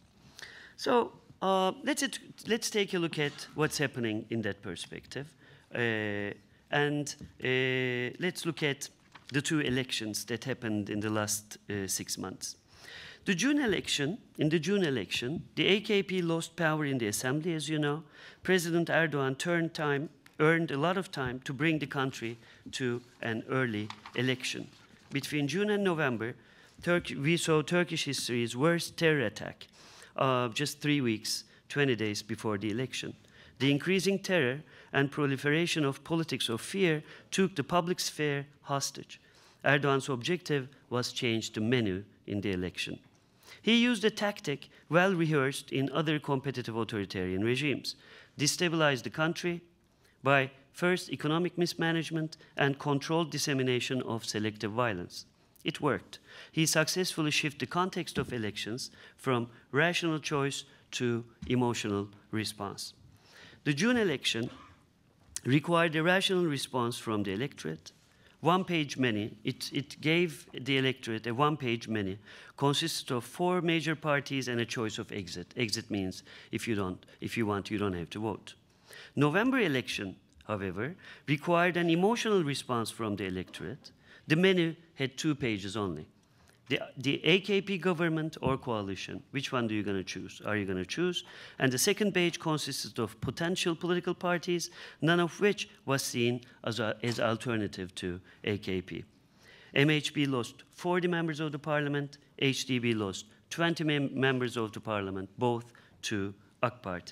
So uh, let's, it, let's take a look at what's happening in that perspective. Uh, and uh, let's look at the two elections that happened in the last uh, six months. The June election, in the June election, the A K P lost power in the assembly, as you know. President Erdogan turned time, earned a lot of time to bring the country to an early election. Between June and November, Turkey, we saw Turkish history's worst terror attack, uh, just three weeks, twenty days before the election. The increasing terror and proliferation of politics of fear took the public sphere hostage. Erdogan's objective was change the menu in the election. He used a tactic well rehearsed in other competitive authoritarian regimes: destabilize the country by first economic mismanagement and controlled dissemination of selective violence. It worked. He successfully shifted the context of elections from rational choice to emotional response. The June election required a rational response from the electorate. One-page menu, it, it gave the electorate a one-page menu, consisted of four major parties and a choice of exit. Exit means if you don't, if you want, you don't have to vote. November election, however, required an emotional response from the electorate. The menu had two pages only. The, the A K P government or coalition, which one are you going to choose? Are you going to choose? And the second page consisted of potential political parties, none of which was seen as, a, as alternative to A K P. M H P lost forty members of the parliament, H D B lost twenty mem members of the parliament, both to A K Party.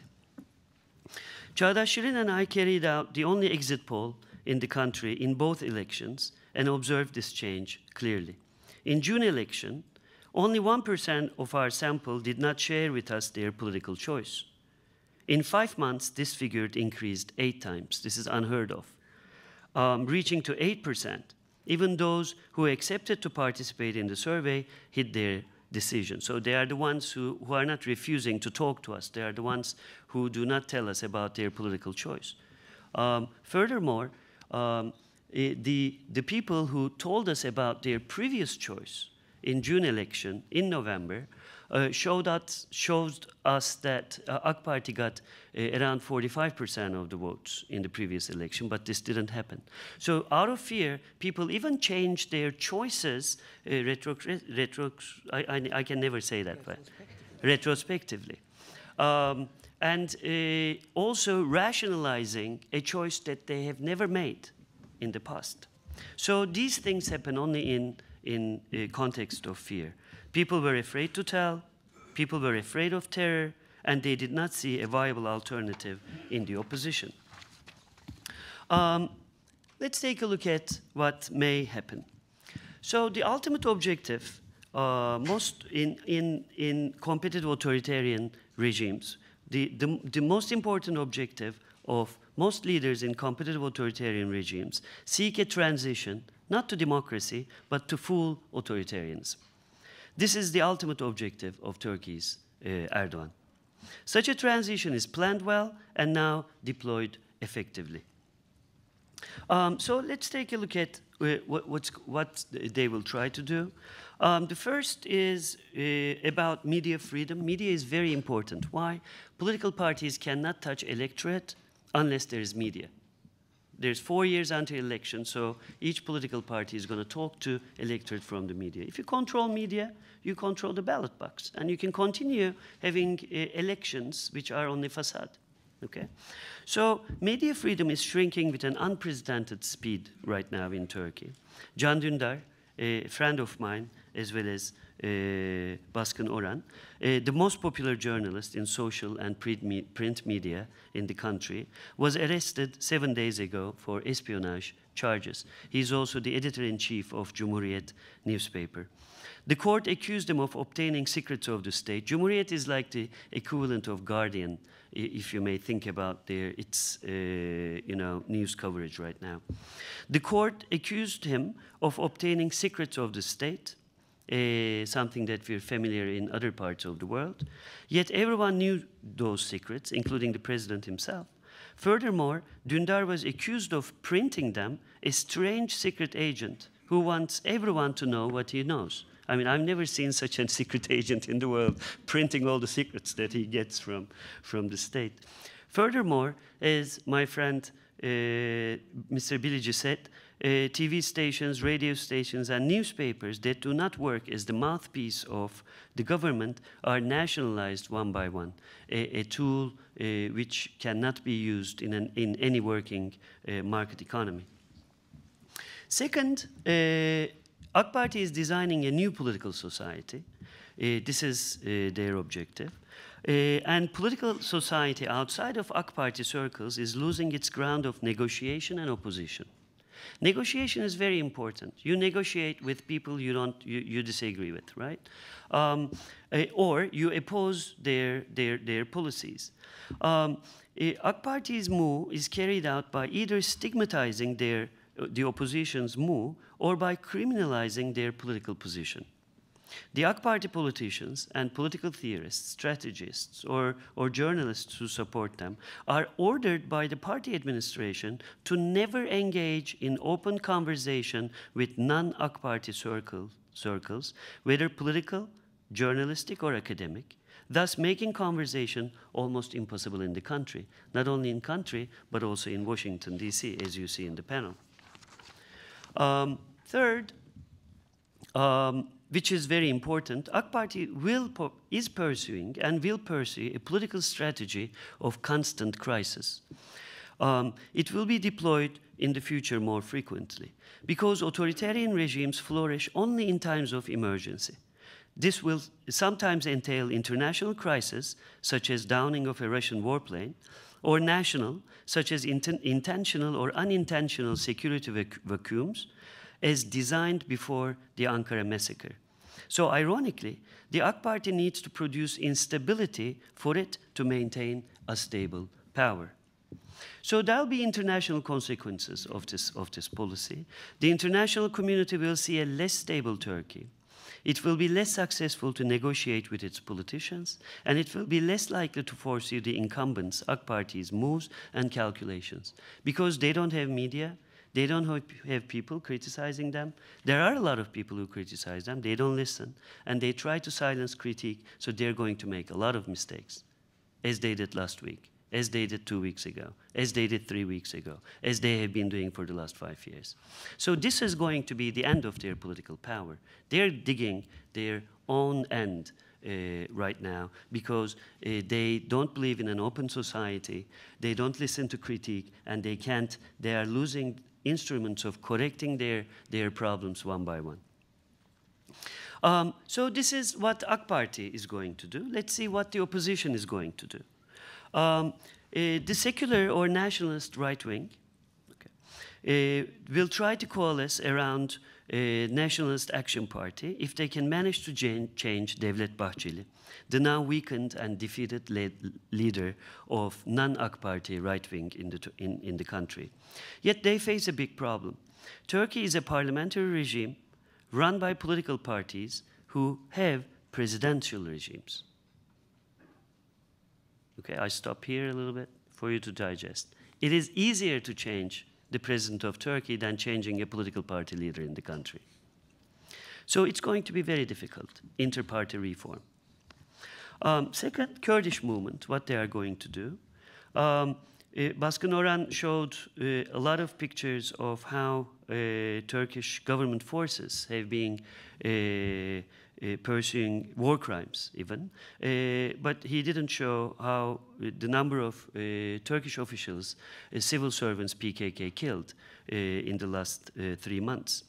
Çağdaş Şirin and I carried out the only exit poll in the country in both elections and observed this change clearly. In June election, Only one percent of our sample did not share with us their political choice. In five months, this figure increased eight times. This is unheard of, um, reaching to eight percent. Even those who accepted to participate in the survey hid their decision. So they are the ones who, who are not refusing to talk to us. They are the ones who do not tell us about their political choice. Um, furthermore, um, the, the people who told us about their previous choice in June election, in November, uh, showed, us, showed us that uh, A K Party got uh, around forty-five percent of the votes in the previous election, but this didn't happen. So out of fear, people even changed their choices uh, retro, retro, I, I, I can never say that, but retrospectively. Um, and uh, also rationalizing a choice that they have never made in the past. So these things happen only in, in a context of fear. People were afraid to tell, people were afraid of terror, and they did not see a viable alternative in the opposition. Um, let's take a look at what may happen. So the ultimate objective, uh, most in, in, in competitive authoritarian regimes, the, the, the most important objective of most leaders in competitive authoritarian regimes seek a transition, not to democracy, but to full authoritarianism. This is the ultimate objective of Turkey's uh, Erdogan. Such a transition is planned well and now deployed effectively. Um, so let's take a look at uh, what, what's, what they will try to do. Um, the first is uh, about media freedom. Media is very important. Why? Political parties cannot touch electorate unless there is media. There's four years until election, so each political party is going to talk to electorate from the media. If you control media, you control the ballot box, and you can continue having uh, elections which are on the facade. Okay? So media freedom is shrinking with an unprecedented speed right now in Turkey. Can Dündar, a friend of mine, as well as uh, Baskin Oran, uh, the most popular journalist in social and print media in the country, was arrested seven days ago for espionage charges. He's also the editor-in-chief of Cumhuriyet newspaper. The court accused him of obtaining secrets of the state. Cumhuriyet is like the equivalent of Guardian, if you may think about their, its uh, you know, news coverage right now. The court accused him of obtaining secrets of the state, uh, something that we're familiar in other parts of the world. Yet everyone knew those secrets, including the president himself. Furthermore, Dündar was accused of printing them, a strange secret agent who wants everyone to know what he knows. I mean, I've never seen such a secret agent in the world printing all the secrets that he gets from, from the state. Furthermore, as my friend uh, Mister Bilici said, uh, T V stations, radio stations, and newspapers that do not work as the mouthpiece of the government are nationalized one by one, a, a tool uh, which cannot be used in, an, in any working uh, market economy. Second, uh, A K Party is designing a new political society. Uh, this is uh, their objective. Uh, and political society outside of A K Party circles is losing its ground of negotiation and opposition. Negotiation is very important. You negotiate with people you, don't, you, you disagree with, right? Um, uh, or you oppose their, their, their policies. Um, A K Party's move is carried out by either stigmatizing their the opposition's move, or by criminalizing their political position. The A K Party politicians and political theorists, strategists, or, or journalists who support them are ordered by the party administration to never engage in open conversation with non-A K Party circle, circles, whether political, journalistic, or academic, thus making conversation almost impossible in the country, not only in country, but also in Washington, D C, as you see in the panel. Um, third, um, which is very important, A K Party will is pursuing and will pursue a political strategy of constant crisis. Um, it will be deployed in the future more frequently because authoritarian regimes flourish only in times of emergency. This will sometimes entail international crises, such as downing of a Russian warplane, or national, such as inten intentional or unintentional security vac vacuums, as designed before the Ankara massacre. So ironically, the A K Party needs to produce instability for it to maintain a stable power. So there'll be international consequences of this, of this policy. The international community will see a less stable Turkey. It will be less successful to negotiate with its politicians, and it will be less likely to foresee the incumbents, A K Party's moves and calculations, because they don't have media, they don't have people criticizing them. There are a lot of people who criticize them, they don't listen, and they try to silence critique, so they're going to make a lot of mistakes, as they did last week, as they did two weeks ago, as they did three weeks ago, as they have been doing for the last five years. So this is going to be the end of their political power. They're digging their own end uh, right now because uh, they don't believe in an open society, they don't listen to critique, and they can't, they are losing instruments of correcting their, their problems one by one. Um, so this is what A K Party is going to do. Let's see what the opposition is going to do. Um, uh, the secular or nationalist right wing okay, uh, will try to coalesce around a Nationalist Action Party if they can manage to change Devlet Bahçeli, the now weakened and defeated le leader of non-A K Party right wing in the, in, in the country. Yet they face a big problem. Turkey is a parliamentary regime run by political parties who have presidential regimes. Okay, I stop here a little bit for you to digest. It is easier to change the president of Turkey than changing a political party leader in the country. So it's going to be very difficult, inter-party reform. Um, second, Kurdish movement, what they are going to do. Um, uh, Baskin Oran showed uh, a lot of pictures of how uh, Turkish government forces have been uh, Uh, pursuing war crimes even, uh, but he didn't show how uh, the number of uh, Turkish officials, uh, civil servants P K K killed uh, in the last uh, three months.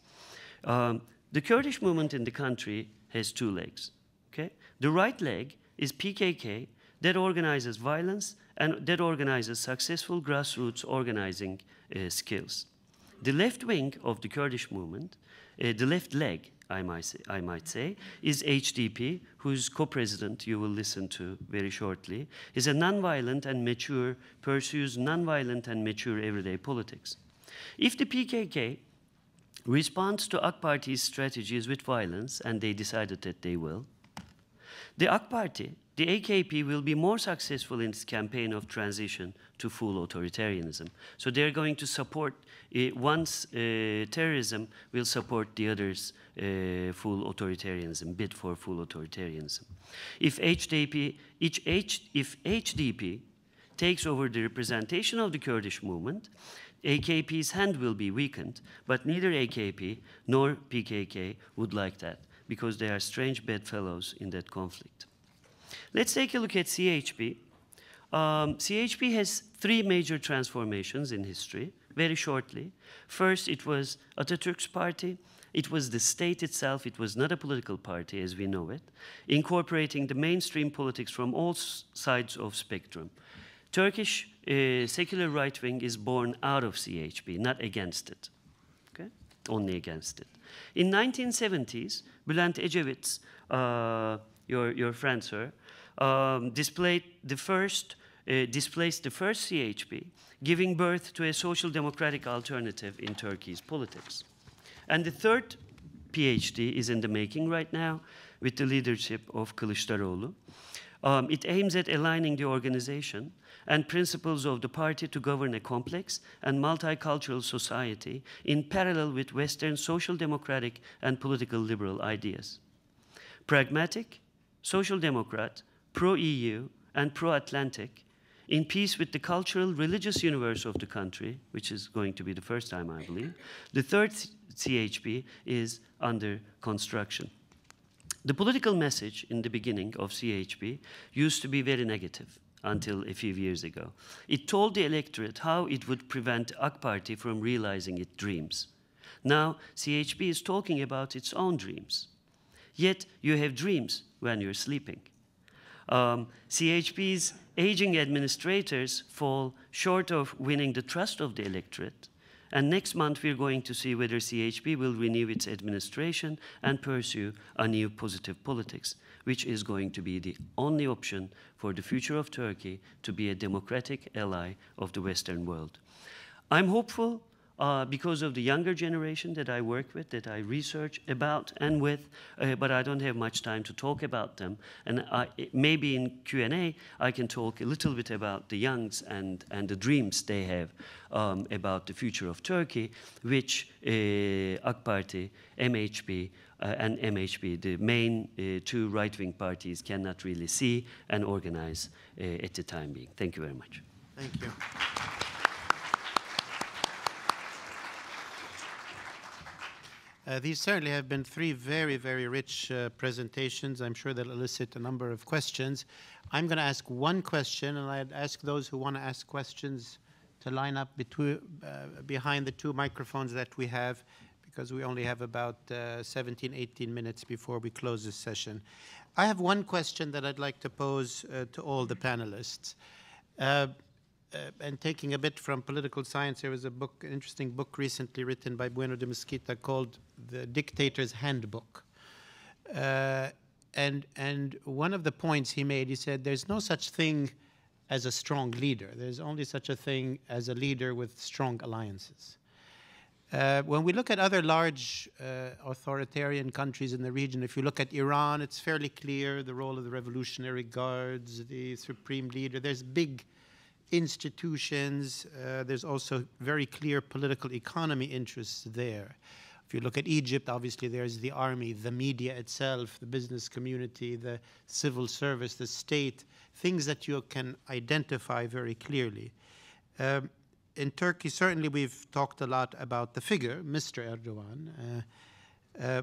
Um, the Kurdish movement in the country has two legs. Okay? The right leg is P K K that organizes violence and that organizes successful grassroots organizing uh, skills. The left wing of the Kurdish movement, uh, the left leg, I might, say, I might say, is H D P, whose co-president you will listen to very shortly, is a non-violent and mature, pursues non-violent and mature everyday politics. If the P K K responds to A K Party's strategies with violence, and they decided that they will, the A K Party, the A K P, will be more successful in its campaign of transition to full authoritarianism. So they're going to support, uh, once uh, terrorism will support the others' uh, full authoritarianism, bid for full authoritarianism. If H D P, each H, if H D P takes over the representation of the Kurdish movement, A K P's hand will be weakened, but neither A K P nor P K K would like that, because they are strange bedfellows in that conflict. Let's take a look at C H P. Um, C H P has three major transformations in history, very shortly. First, it was Atatürk's party. It was the state itself. It was not a political party as we know it, incorporating the mainstream politics from all sides of spectrum. Turkish uh, secular right wing is born out of C H P, not against it, okay? Only against it. In nineteen seventies, Bülent Ecevit's, uh, your, your friend, sir, um, displayed the first, uh, displaced the first C H P, giving birth to a social democratic alternative in Turkey's politics. And the third PhD is in the making right now with the leadership of Kılıçdaroğlu. Um, it aims at aligning the organization and principles of the party to govern a complex and multicultural society in parallel with Western social democratic and political liberal ideas. Pragmatic, social democrat, pro-E U, and pro-Atlantic, in peace with the cultural, religious universe of the country, which is going to be the first time, I believe, the third C H P is under construction. The political message in the beginning of C H P used to be very negative until a few years ago. It told the electorate how it would prevent A K Party from realizing its dreams. Now, C H P is talking about its own dreams. Yet, you have dreams when you're sleeping. Um, C H P's aging administrators fall short of winning the trust of the electorate, And next month, we're going to see whether C H P will renew its administration and pursue a new positive politics, which is going to be the only option for the future of Turkey to be a democratic ally of the Western world. I'm hopeful uh, because of the younger generation that I work with, that I research about and with, uh, but I don't have much time to talk about them. And I, maybe in Q and A, I can talk a little bit about the youngs and, and the dreams they have um, about the future of Turkey, which uh, A K Party, M H P, uh, and M H P, the main uh, two right-wing parties, cannot really see and organize uh, at the time being. Thank you very much. Thank you. Uh, these certainly have been three very, very rich uh, presentations. I'm sure they'll elicit a number of questions. I'm going to ask one question, and I'd ask those who want to ask questions to line up between, uh, behind the two microphones that we have, because we only have about uh, seventeen, eighteen minutes before we close this session. I have one question that I'd like to pose uh, to all the panelists. Uh, Uh, and taking a bit from political science, there was a book, an interesting book recently written by Bueno de Mesquita called The Dictator's Handbook. Uh, and, and one of the points he made, he said, there's no such thing as a strong leader. There's only such a thing as a leader with strong alliances. Uh, when we look at other large uh, authoritarian countries in the region, if you look at Iran, it's fairly clear the role of the Revolutionary Guards, the supreme leader. There's big institutions. Uh, there's also very clear political economy interests there. If you look at Egypt, obviously there's the army, the media itself, the business community, the civil service, the state, things that you can identify very clearly. Um, in Turkey, certainly we've talked a lot about the figure, Mister Erdogan, uh, uh,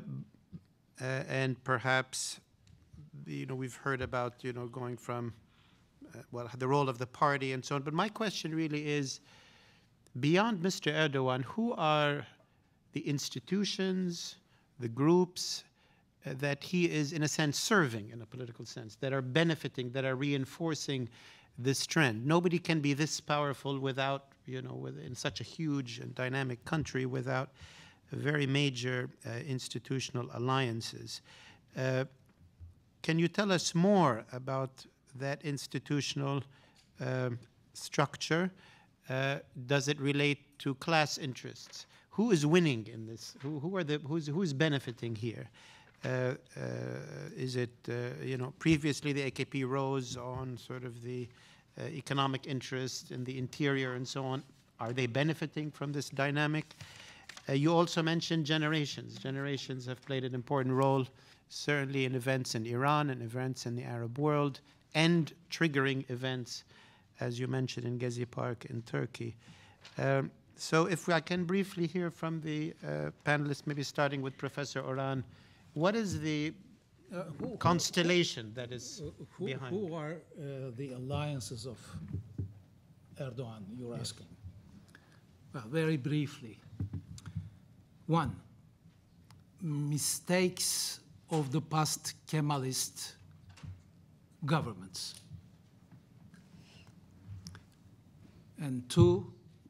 uh, and perhaps, you know, we've heard about, you know, going from Uh, well, the role of the party and so on. But my question really is, beyond Mister Erdogan, who are the institutions, the groups uh, that he is, in a sense, serving in a political sense, that are benefiting, that are reinforcing this trend? Nobody can be this powerful without, you know, with, in such a huge and dynamic country, without very major uh, institutional alliances. Uh, can you tell us more about that institutional um, structure? Uh, does it relate to class interests? Who is winning in this? Who, who are the, who's, who's benefiting here? Uh, uh, is it, uh, you know, previously the A K P rose on sort of the uh, economic interest in the interior and so on. Are they benefiting from this dynamic? Uh, you also mentioned generations. Generations have played an important role, certainly in events in Iran and events in the Arab world, and triggering events, as you mentioned, in Gezi Park in Turkey. Um, so if I can briefly hear from the uh, panelists, maybe starting with Professor Oran, what is the uh, who, constellation that is uh, who, behind? Who are uh, the alliances of Erdogan, you're yes. asking? Well, very briefly. One, mistakes of the past Kemalist governments. And two,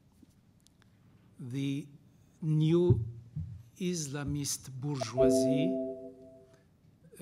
the new Islamist bourgeoisie uh,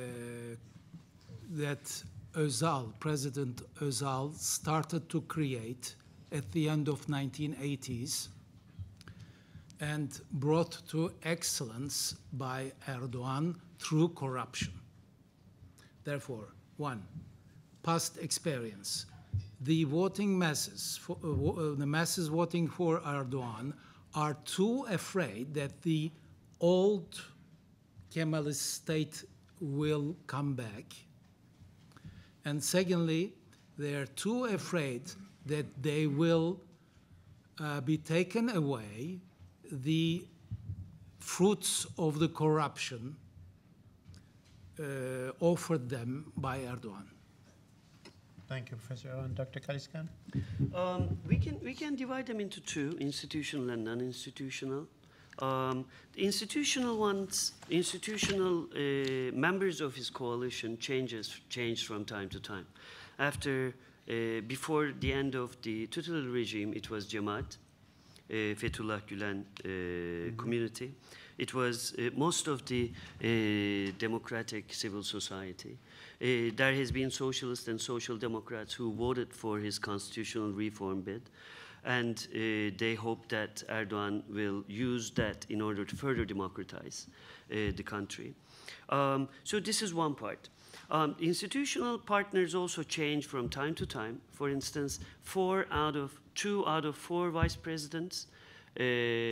that Özal, President Özal, started to create at the end of nineteen eighties and brought to excellence by Erdogan through corruption. Therefore, one, past experience. The voting masses, for, uh, the masses voting for Erdogan are too afraid that the old Kemalist state will come back. And secondly, they are too afraid that they will uh, be taken away the fruits of the corruption uh, offered them by Erdogan. Thank you, Professor Oran. Doctor Caliskan? Um, we can we can divide them into two: institutional and non-institutional. Um, the institutional ones, institutional uh, members of his coalition changes change from time to time. After, uh, before the end of the tutelary regime, it was Jamaat. uh, Fethullah Gülen uh, mm-hmm. community. It was uh, most of the uh, democratic civil society. Uh, there has been socialists and social democrats who voted for his constitutional reform bid, and uh, they hope that Erdogan will use that in order to further democratize uh, the country. Um, so this is one part. Um, institutional partners also change from time to time. For instance, four out of two out of four vice presidents, uh,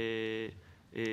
uh,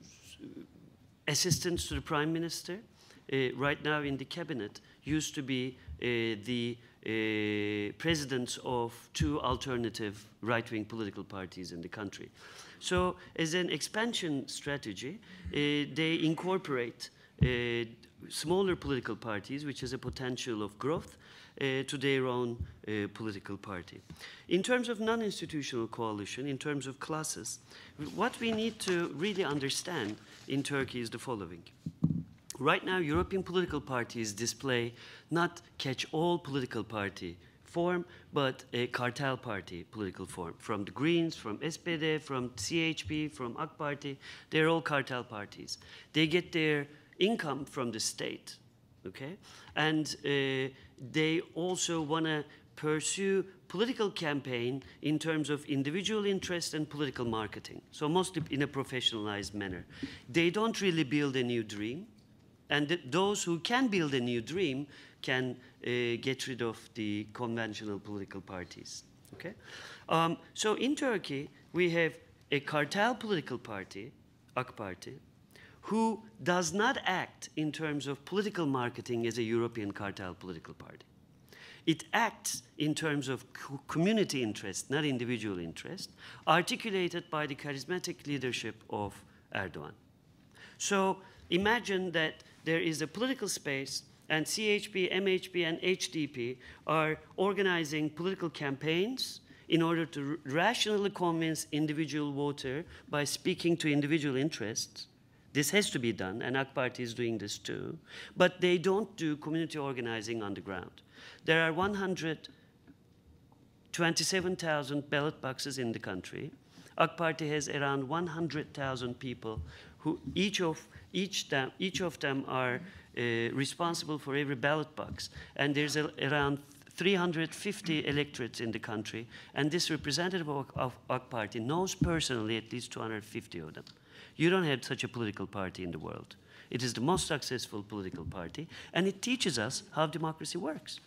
assistants to the prime minister, uh, right now in the cabinet, used to be uh, the uh, presidents of two alternative right-wing political parties in the country. So as an expansion strategy, uh, they incorporate uh, smaller political parties, which has a potential of growth, uh, to their own uh, political party. In terms of non-institutional coalition, in terms of classes, what we need to really understand in Turkey is the following. Right now, European political parties display not catch-all political party form, but a cartel party political form. From the Greens, from S P D, from C H P, from AK Party, they're all cartel parties. They get their income from the state, okay? And uh, they also want to pursue political campaign in terms of individual interest and political marketing, so mostly in a professionalized manner. They don't really build a new dream, and th those who can build a new dream can uh, get rid of the conventional political parties, okay? Um, so in Turkey, we have a cartel political party, AK Party, who does not act in terms of political marketing as a European cartel political party. It acts in terms of co community interest, not individual interest, articulated by the charismatic leadership of Erdogan. So imagine that there is a political space and C H P, M H P, and H D P are organizing political campaigns in order to rationally convince individual voter by speaking to individual interests. This has to be done, and AK Party is doing this too, but they don't do community organizing on the ground. There are one hundred twenty-seven thousand ballot boxes in the country. AK Party has around one hundred thousand people who each of, each, them, each of them are uh, responsible for every ballot box, and there's a, around three hundred fifty electorates in the country, and this representative of, of AK Party knows personally at least two hundred fifty of them. You don't have such a political party in the world. It is the most successful political party, and it teaches us how democracy works.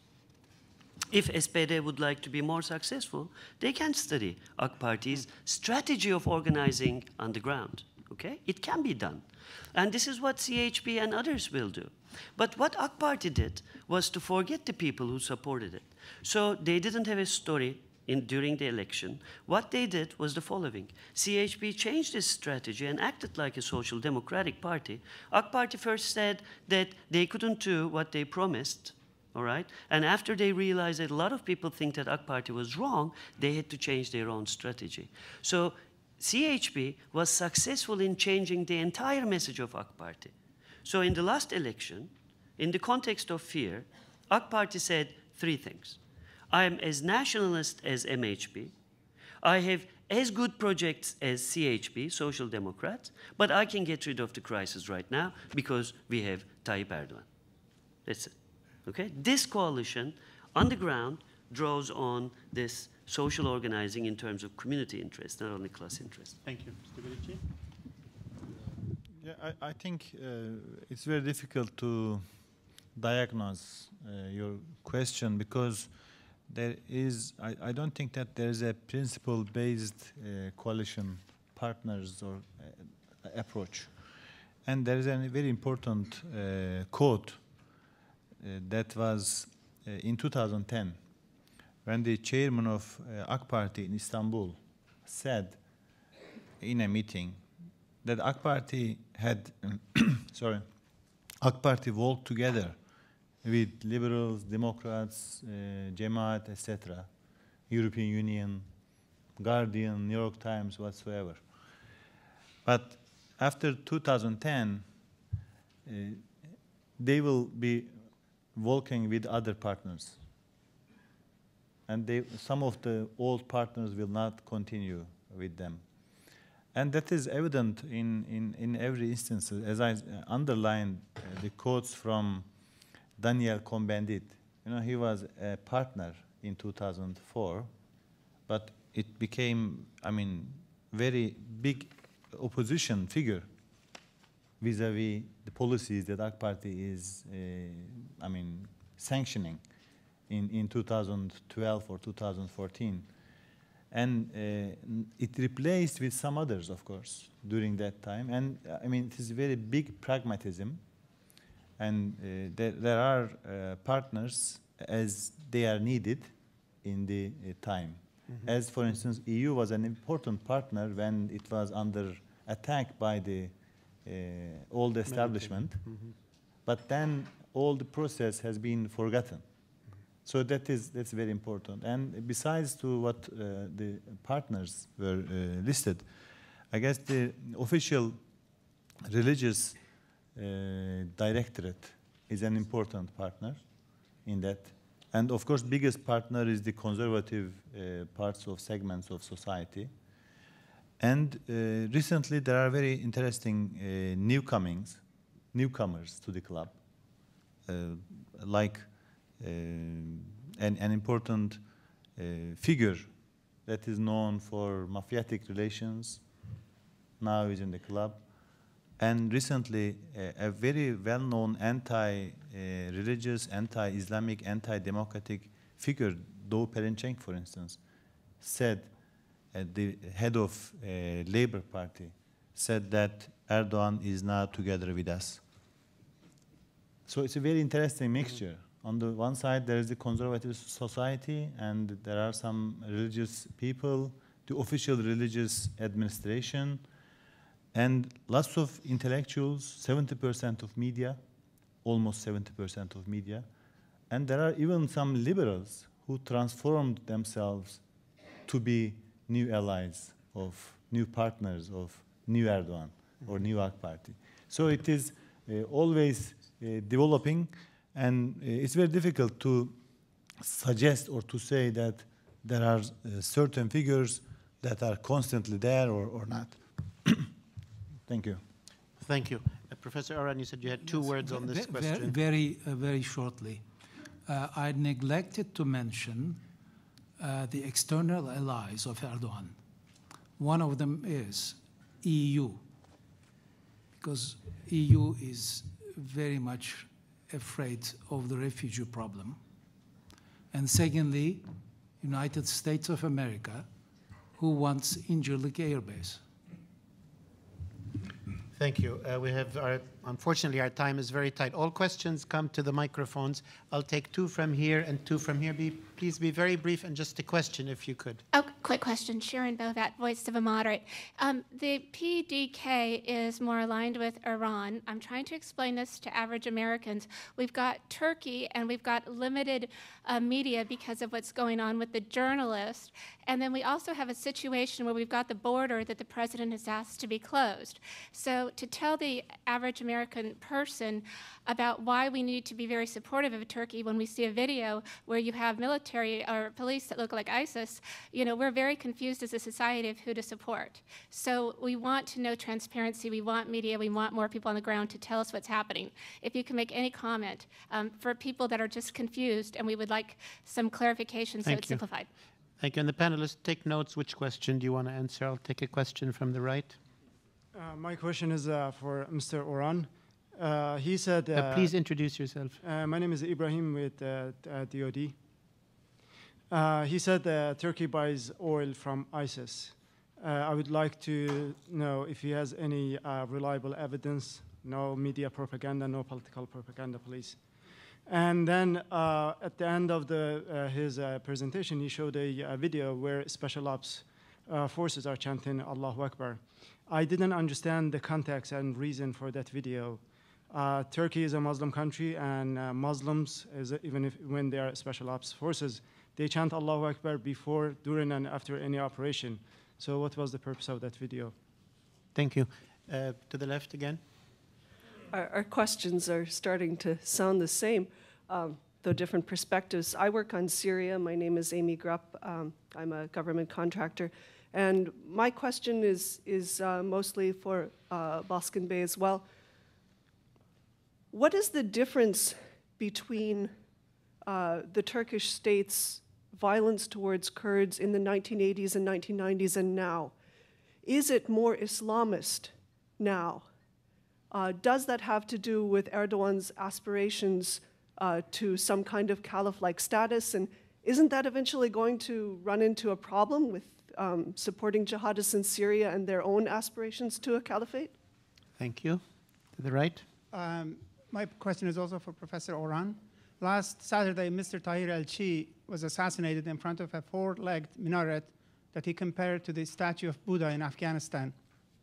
If S P D would like to be more successful, they can study AK Party's strategy of organizing on the ground, okay? It can be done. And this is what C H P and others will do. But what AK Party did was to forget the people who supported it. So they didn't have a story In, during the election. What they did was the following. C H P changed its strategy and acted like a social democratic party. AK Party first said that they couldn't do what they promised, all right? And after they realized that a lot of people think that AK Party was wrong, they had to change their own strategy. So C H P was successful in changing the entire message of AK Party. So in the last election, in the context of fear, AK Party said three things. I am as nationalist as M H P. I have as good projects as C H P, Social Democrats, but I can get rid of the crisis right now because we have Tayyip Erdogan. That's it, okay? This coalition on the ground draws on this social organizing in terms of community interest, not only class interest. Thank you. Mister Bilici? Yeah, I, I think uh, it's very difficult to diagnose uh, your question because there is, I, I don't think that there is a principle-based uh, coalition partners or uh, approach. And there is a very important uh, quote uh, that was uh, in two thousand ten when the chairman of uh, AK Party in Istanbul said in a meeting that AK Party had, sorry, AK Party worked together with liberals, Democrats, uh, Jemaat, et cetera, European Union, Guardian, New York Times, whatsoever. But after two thousand ten, uh, they will be working with other partners. And they, some of the old partners will not continue with them. And that is evident in, in, in every instance. As I underlined uh, the quotes from Daniel Cohn-Bendit. You know, he was a partner in two thousand four, but it became, I mean, very big opposition figure vis-a-vis the policies that A K Party is, uh, I mean, sanctioning in, in two thousand twelve or two thousand fourteen. And uh, it replaced with some others, of course, during that time. And uh, I mean, it is very big pragmatism. And uh, there, there are uh, partners as they are needed in the uh, time. Mm-hmm. As, for instance, E U was an important partner when it was under attack by the uh, old establishment. Mm-hmm. But then all the process has been forgotten. So that is that's very important. And besides to what uh, the partners were uh, listed, I guess the official religious uh, directorate is an important partner in that. And of course, biggest partner is the conservative uh, parts of segments of society. And uh, recently there are very interesting uh, newcomings, newcomers to the club, uh, like Uh, an, an important uh, figure that is known for mafiatic relations, now is in the club. And recently, uh, a very well-known anti-religious, uh, anti-Islamic, anti-democratic figure, Do Perinçek, for instance, said, uh, the head of uh, Labour Party, said that Erdogan is now together with us. So it's a very interesting mixture. Mm-hmm. On the one side, there is the conservative society, and there are some religious people, the official religious administration, and lots of intellectuals, seventy percent of media, almost seventy percent of media, and there are even some liberals who transformed themselves to be new allies of, new partners of new Erdogan or new A K Party. So it is uh, always uh, developing. And it's very difficult to suggest or to say that there are uh, certain figures that are constantly there or, or not. Thank you. Thank you. Uh, Professor Oran, you said you had two yes, words on this very, question. Very, uh, very shortly. Uh, I neglected to mention uh, the external allies of Erdogan. One of them is E U, because E U is very much afraid of the refugee problem. And secondly, United States of America, who wants Incirlik Air Base. Thank you. Uh, we have, our, unfortunately, our time is very tight. All questions come to the microphones. I'll take two from here and two from here. Be, please be very brief and just a question if you could. Oh, quick question. Sharon Bovat, Voice of a Moderate. Um, the P D K is more aligned with Iran. I'm trying to explain this to average Americans. We've got Turkey and we've got limited uh, media because of what's going on with the journalists. And then we also have a situation where we've got the border that the president has asked to be closed. So to tell the average American person about why we need to be very supportive of Turkey when we see a video where you have military or police that look like ISIS, you know, we're very confused as a society of who to support. So we want to know transparency, we want media, we want more people on the ground to tell us what's happening. If you can make any comment um, for people that are just confused, and we would like some clarification so Thank it's you. simplified. Thank you. And the panelists, take notes. Which question do you want to answer? I'll take a question from the right. Uh, my question is uh, for Mister Oran. Uh, he said... Uh, uh, please introduce yourself. Uh, my name is Ibrahim with uh, uh, D O D. Uh, he said uh, Turkey buys oil from ISIS. Uh, I would like to know if he has any uh, reliable evidence, no media propaganda, no political propaganda, please. And then uh, at the end of the, uh, his uh, presentation, he showed a, a video where special ops uh, forces are chanting Allahu Akbar. I didn't understand the context and reason for that video. Uh, Turkey is a Muslim country, and uh, Muslims, is, even if when they are special ops forces, they chant Allahu Akbar before, during, and after any operation. So what was the purpose of that video? Thank you. Uh, to the left again. Our, our questions are starting to sound the same, um, though different perspectives. I work on Syria. My name is Amy Grupp. Um, I'm a government contractor. And my question is, is uh, mostly for uh, Baskin Bey as well. What is the difference between uh, the Turkish state's violence towards Kurds in the nineteen eighties and nineteen nineties and now? Is it more Islamist now? Uh, does that have to do with Erdogan's aspirations uh, to some kind of caliph-like status? And isn't that eventually going to run into a problem with um, supporting jihadists in Syria and their own aspirations to a caliphate? Thank you. To the right. Um, my question is also for Professor Oran. Last Saturday, Mister Tahir Elçi was assassinated in front of a four-legged minaret that he compared to the statue of Buddha in Afghanistan.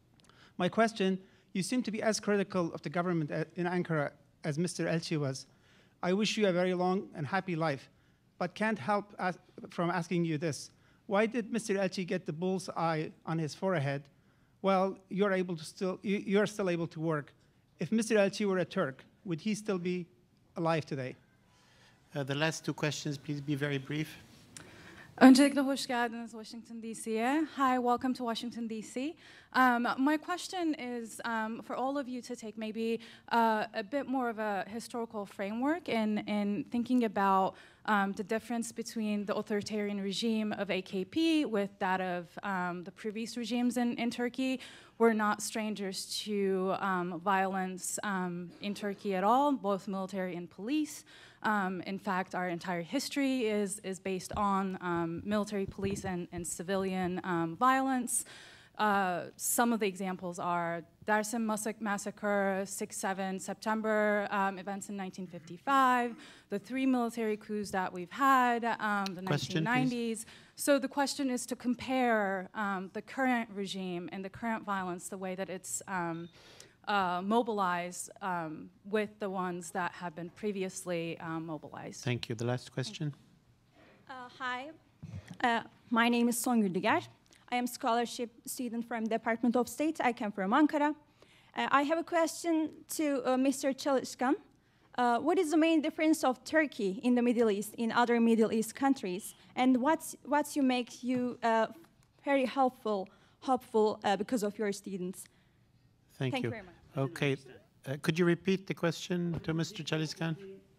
My question, you seem to be as critical of the government in Ankara as Mister Elçi was. I wish you a very long and happy life, but can't help as from asking you this. Why did Mister Elçi get the bull's eye on his forehead? Well, you're able to still, you, you're still able to work. If Mister Elçi were a Turk, would he still be alive today? Uh, the last two questions, please be very brief. Öncelikle hoş geldiniz Washington, D C'ye. Hi, welcome to Washington, D C. Um, my question is um, for all of you to take maybe uh, a bit more of a historical framework in, in thinking about um, the difference between the authoritarian regime of A K P with that of um, the previous regimes in, in Turkey. We're not strangers to um, violence um, in Turkey at all, both military and police. Um, in fact, our entire history is, is based on um, military, police, and, and civilian um, violence. Uh, some of the examples are Dersim massacre, six seven September um, events in nineteen fifty-five, the three military coups that we've had, um, the Question, nineteen nineties. Please. So the question is to compare um, the current regime and the current violence, the way that it's um, Uh, mobilize um, with the ones that have been previously um, mobilized. Thank you. The last question. Uh, hi, uh, my name is Songül Diger. I am a scholarship student from Department of State. I come from Ankara. Uh, I have a question to uh, Mister Caliskan. Uh, what is the main difference of Turkey in the Middle East, in other Middle East countries, and what's what you make you uh, very helpful, hopeful uh, because of your students? Thank, Thank you. you very much. Okay. Uh, could you repeat the question to Mister Caliskan?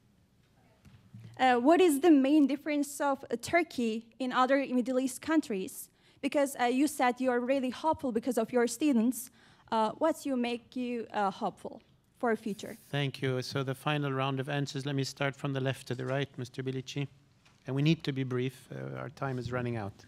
Uh, what is the main difference of uh, Turkey in other Middle East countries? Because uh, you said you are really hopeful because of your students. Uh, what you make you uh, hopeful for the future? Thank you. So the final round of answers, let me start from the left to the right, Mister Bilici. And we need to be brief. Uh, our time is running out.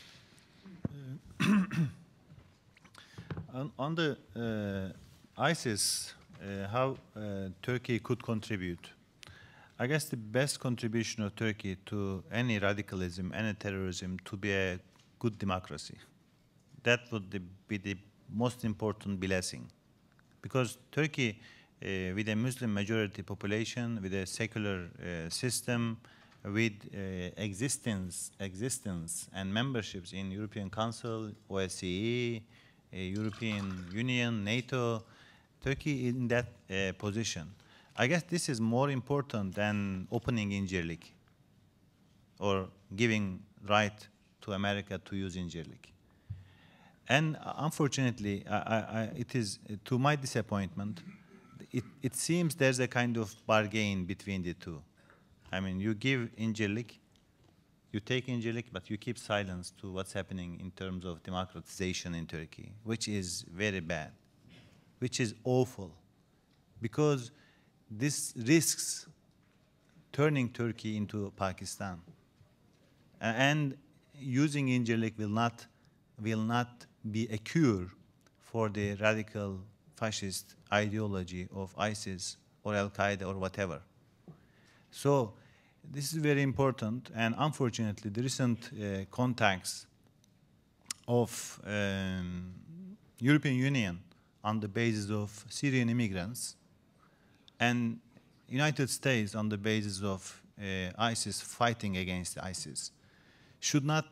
On, on the uh, ISIS, uh, how uh, Turkey could contribute. I guess the best contribution of Turkey to any radicalism, any terrorism, to be a good democracy. That would be the most important blessing. Because Turkey, uh, with a Muslim majority population, with a secular uh, system, with uh, existence, existence and memberships in European Council, O S C E, uh, European Union, NATO, Turkey in that uh, position. I guess this is more important than opening Incirlik or giving right to America to use Incirlik. And uh, unfortunately, I, I, it is, uh, to my disappointment, it, it seems there's a kind of bargain between the two. I mean, you give Incirlik, you take Incirlik, but you keep silence to what's happening in terms of democratization in Turkey, which is very bad, which is awful, because this risks turning Turkey into Pakistan. Uh, and using Incirlik will not, will not be a cure for the radical fascist ideology of ISIS or Al-Qaeda or whatever. So this is very important, and unfortunately the recent uh, contacts of um, European Union on the basis of Syrian immigrants and United States on the basis of uh, ISIS fighting against ISIS should not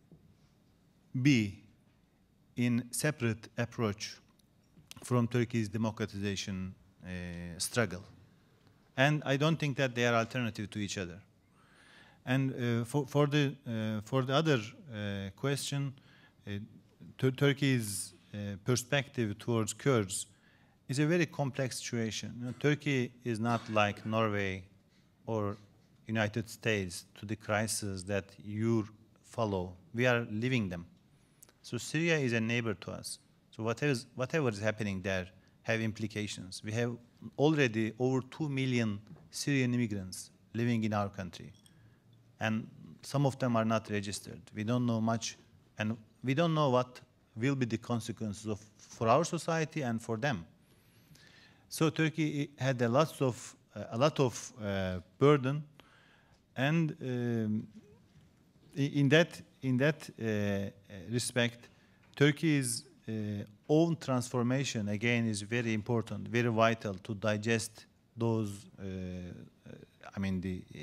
be in separate approach from Turkey's democratization uh, struggle. And I don't think that they are alternative to each other. And uh, for, for, the, uh, for the other uh, question, uh, Tur Turkey's uh, perspective towards Kurds is a very complex situation. You know, Turkey is not like Norway or United States to the crisis that you follow. We are living them. So Syria is a neighbor to us. So whatever is, whatever is happening there have implications. We have already over two million Syrian immigrants living in our country. And some of them are not registered. We don't know much, and we don't know what will be the consequences of, for our society and for them. So Turkey had a lot of, uh, a lot of uh, burden, and um, in that, in that uh, respect, Turkey's uh, own transformation, again, is very important, very vital to digest those, uh, I mean, the uh,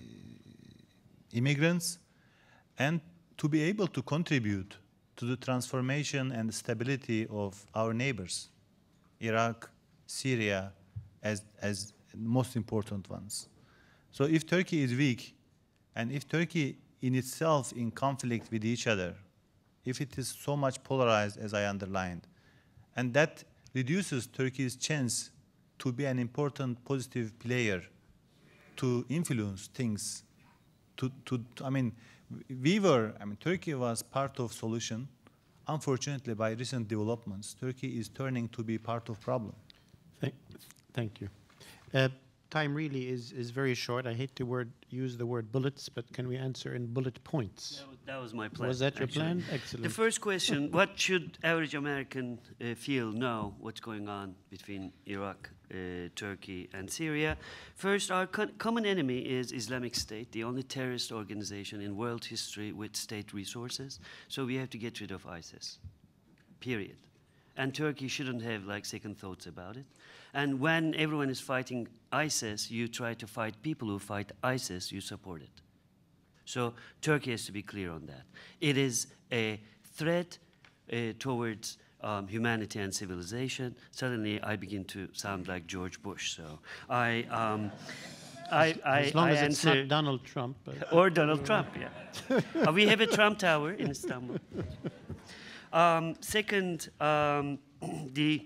immigrants, and to be able to contribute to the transformation and stability of our neighbors, Iraq, Syria, as, as most important ones. So if Turkey is weak, and if Turkey in itself in conflict with each other, if it is so much polarized as I underlined, and that reduces Turkey's chance to be an important positive player to influence things. To, to, I mean, we were, I mean, Turkey was part of solution. Unfortunately, by recent developments, Turkey is turning to be part of problem. Thank, thank you. Uh, time really is, is very short. I hate to word, use the word bullets, but can we answer in bullet points? That was, that was my plan. Was that your actually. plan? Excellent. The first question, what should average American uh, feel know what's going on between Iraq, uh, Turkey, and Syria? First, our co common enemy is Islamic State, the only terrorist organization in world history with state resources. So we have to get rid of ISIS, period. And Turkey shouldn't have like second thoughts about it. And when everyone is fighting ISIS, you try to fight people who fight ISIS, you support it. So Turkey has to be clear on that. It is a threat uh, towards um, humanity and civilization. Suddenly I begin to sound like George Bush. So I, um, I, I, as long I as it's answer, not Donald Trump. But or Donald Trump, yeah. uh, we have a Trump Tower in Istanbul. Um, second, um, the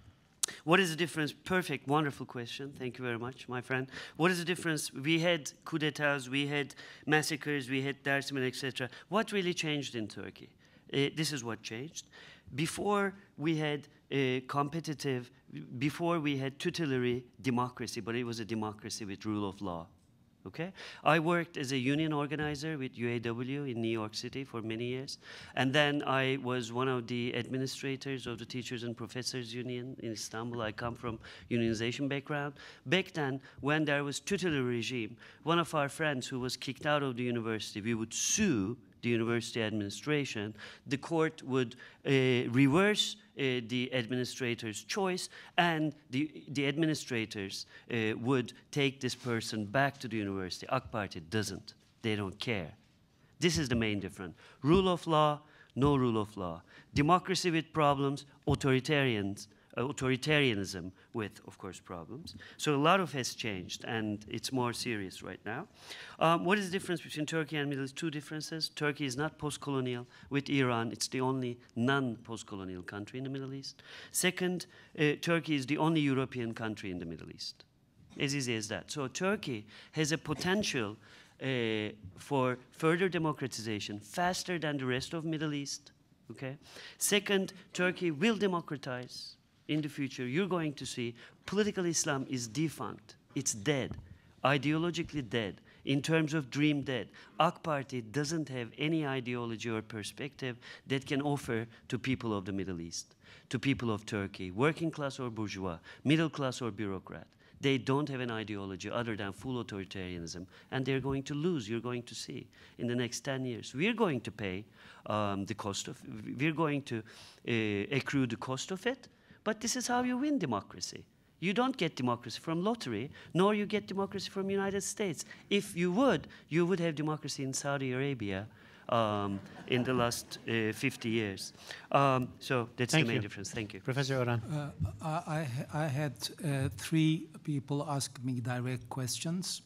what is the difference? Perfect, wonderful question. Thank you very much, my friend. What is the difference? We had coup d'etats, we had massacres, we had Dersim'in, et cetera. What really changed in Turkey? Uh, this is what changed. Before we had a competitive, before we had tutelary democracy, but it was a democracy with rule of law. Okay? I worked as a union organizer with U A W in New York City for many years. And then I was one of the administrators of the Teachers and Professors Union in Istanbul. I come from unionization background. Back then, when there was tutelary regime, one of our friends who was kicked out of the university, we would sue the university administration. The court would uh, reverse Uh, the administrator's choice, and the, the administrators uh, would take this person back to the university. AK Party doesn't. They don't care. This is the main difference. Rule of law, no rule of law. Democracy with problems, authoritarians, uh, authoritarianism with, of course, problems. So a lot of has changed, and it's more serious right now. Um, what is the difference between Turkey and Middle East? Two differences. Turkey is not post-colonial. With Iran, it's the only non-post-colonial country in the Middle East. Second, uh, Turkey is the only European country in the Middle East. As easy as that. So Turkey has a potential uh, for further democratization faster than the rest of Middle East. Okay. Second, Turkey will democratize. In the future, you're going to see political Islam is defunct. It's dead, ideologically dead, in terms of dream dead. AK Party doesn't have any ideology or perspective that can offer to people of the Middle East, to people of Turkey, working class or bourgeois, middle class or bureaucrat. They don't have an ideology other than full authoritarianism, and they're going to lose. You're going to see in the next ten years. We're going to pay um, the cost of, we're going to uh, accrue the cost of it. But this is how you win democracy. You don't get democracy from lottery, nor you get democracy from United States. If you would, you would have democracy in Saudi Arabia um, in the last uh, fifty years. Um, so that's Thank the main you. difference. Thank you. Professor Oran. Uh, I, I had uh, three people ask me direct questions.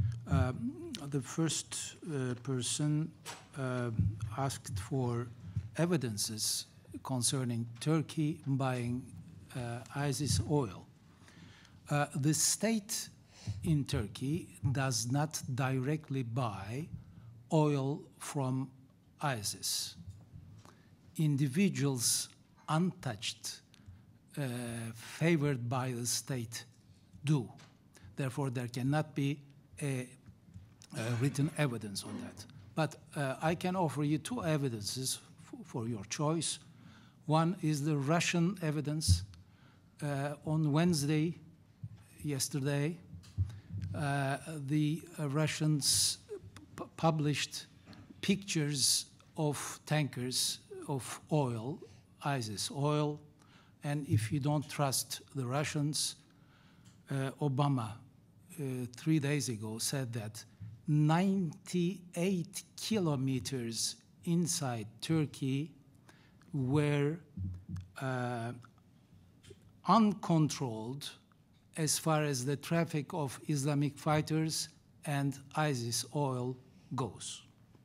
Um, the first uh, person uh, asked for evidences concerning Turkey buying uh, ISIS oil. Uh, the state in Turkey does not directly buy oil from ISIS. Individuals untouched, uh, favored by the state, do. Therefore, there cannot be a, a written evidence on that. But uh, I can offer you two evidences for your choice. One is the Russian evidence. Uh, on Wednesday, yesterday, uh, the uh, Russians p published pictures of tankers of oil, ISIS oil, and if you don't trust the Russians, uh, Obama uh, three days ago said that ninety-eight kilometers inside Turkey were uh, uncontrolled as far as the traffic of Islamic fighters and ISIS oil goes.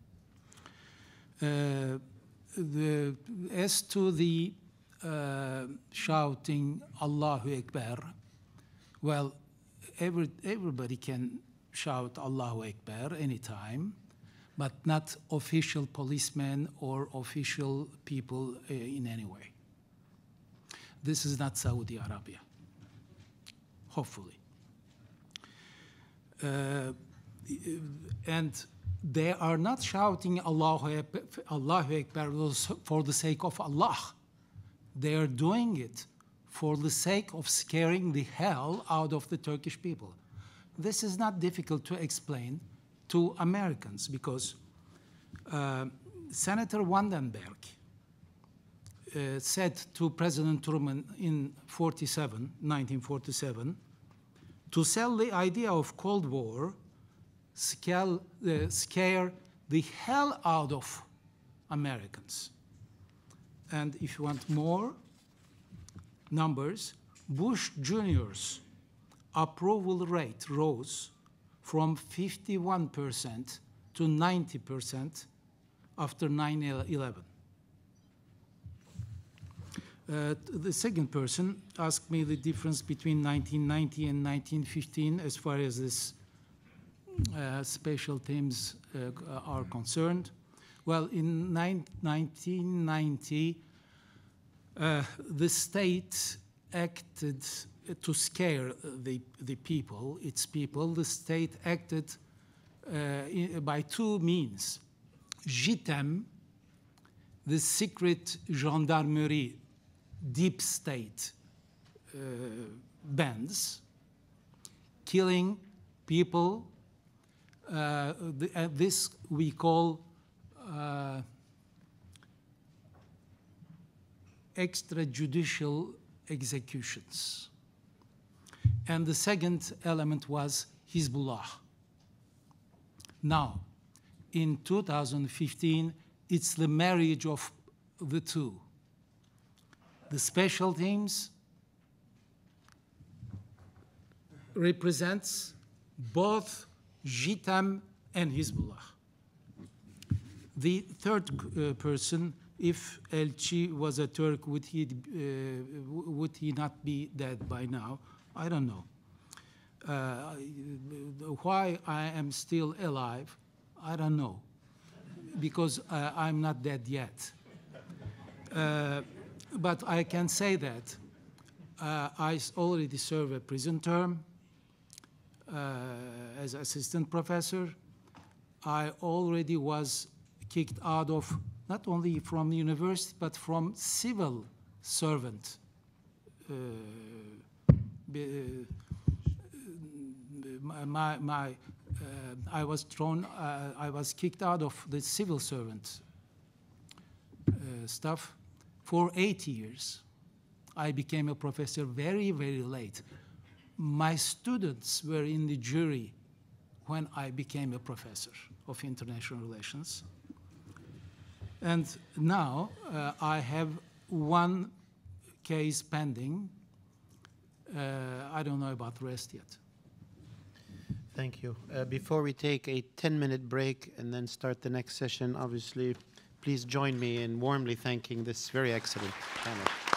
Uh, the, as to the uh, shouting Allahu Ekber, well, every, everybody can shout Allahu Ekber anytime, but not official policemen or official people uh, in any way. This is not Saudi Arabia, hopefully. Uh, and they are not shouting Allahu Ekber, Allahu Ekber for the sake of Allah. They are doing it for the sake of scaring the hell out of the Turkish people. This is not difficult to explain to Americans because uh, Senator Vandenberg uh, said to President Truman in nineteen forty-seven, to sell the idea of Cold War, scare, uh, scare the hell out of Americans. And if you want more numbers, Bush Junior's approval rate rose from fifty-one percent to ninety percent after nine eleven. Uh, the second person asked me the difference between nineteen ninety and nineteen fifteen as far as this uh, special teams uh, are concerned. Well, in nineteen ninety, uh, the state acted to scare the, the people, its people. The state acted uh, in, by two means. J I T E M, the secret gendarmerie, deep state uh, bands, killing people. Uh, the, uh, this we call uh, extrajudicial executions. And the second element was Hezbollah. Now, in two thousand fifteen, it's the marriage of the two. The special teams represents both J I T E M and Hezbollah. The third uh, person, if Elchi was a Turk, would he, uh, would he not be dead by now? I don't know. Uh, why I am still alive, I don't know, because uh, I'm not dead yet. Uh, but I can say that uh, I already serve a prison term uh, as assistant professor. I already was kicked out of not only from the university, but from civil servant. Uh, my, my, uh, I was thrown, uh, I was kicked out of the civil servant uh, stuff for eight years. I became a professor very, very late. My students were in the jury when I became a professor of international relations. And now uh, I have one case pending. Uh, I don't know about the rest yet. Thank you. Uh, before we take a ten minute break and then start the next session, obviously please join me in warmly thanking this very excellent panel.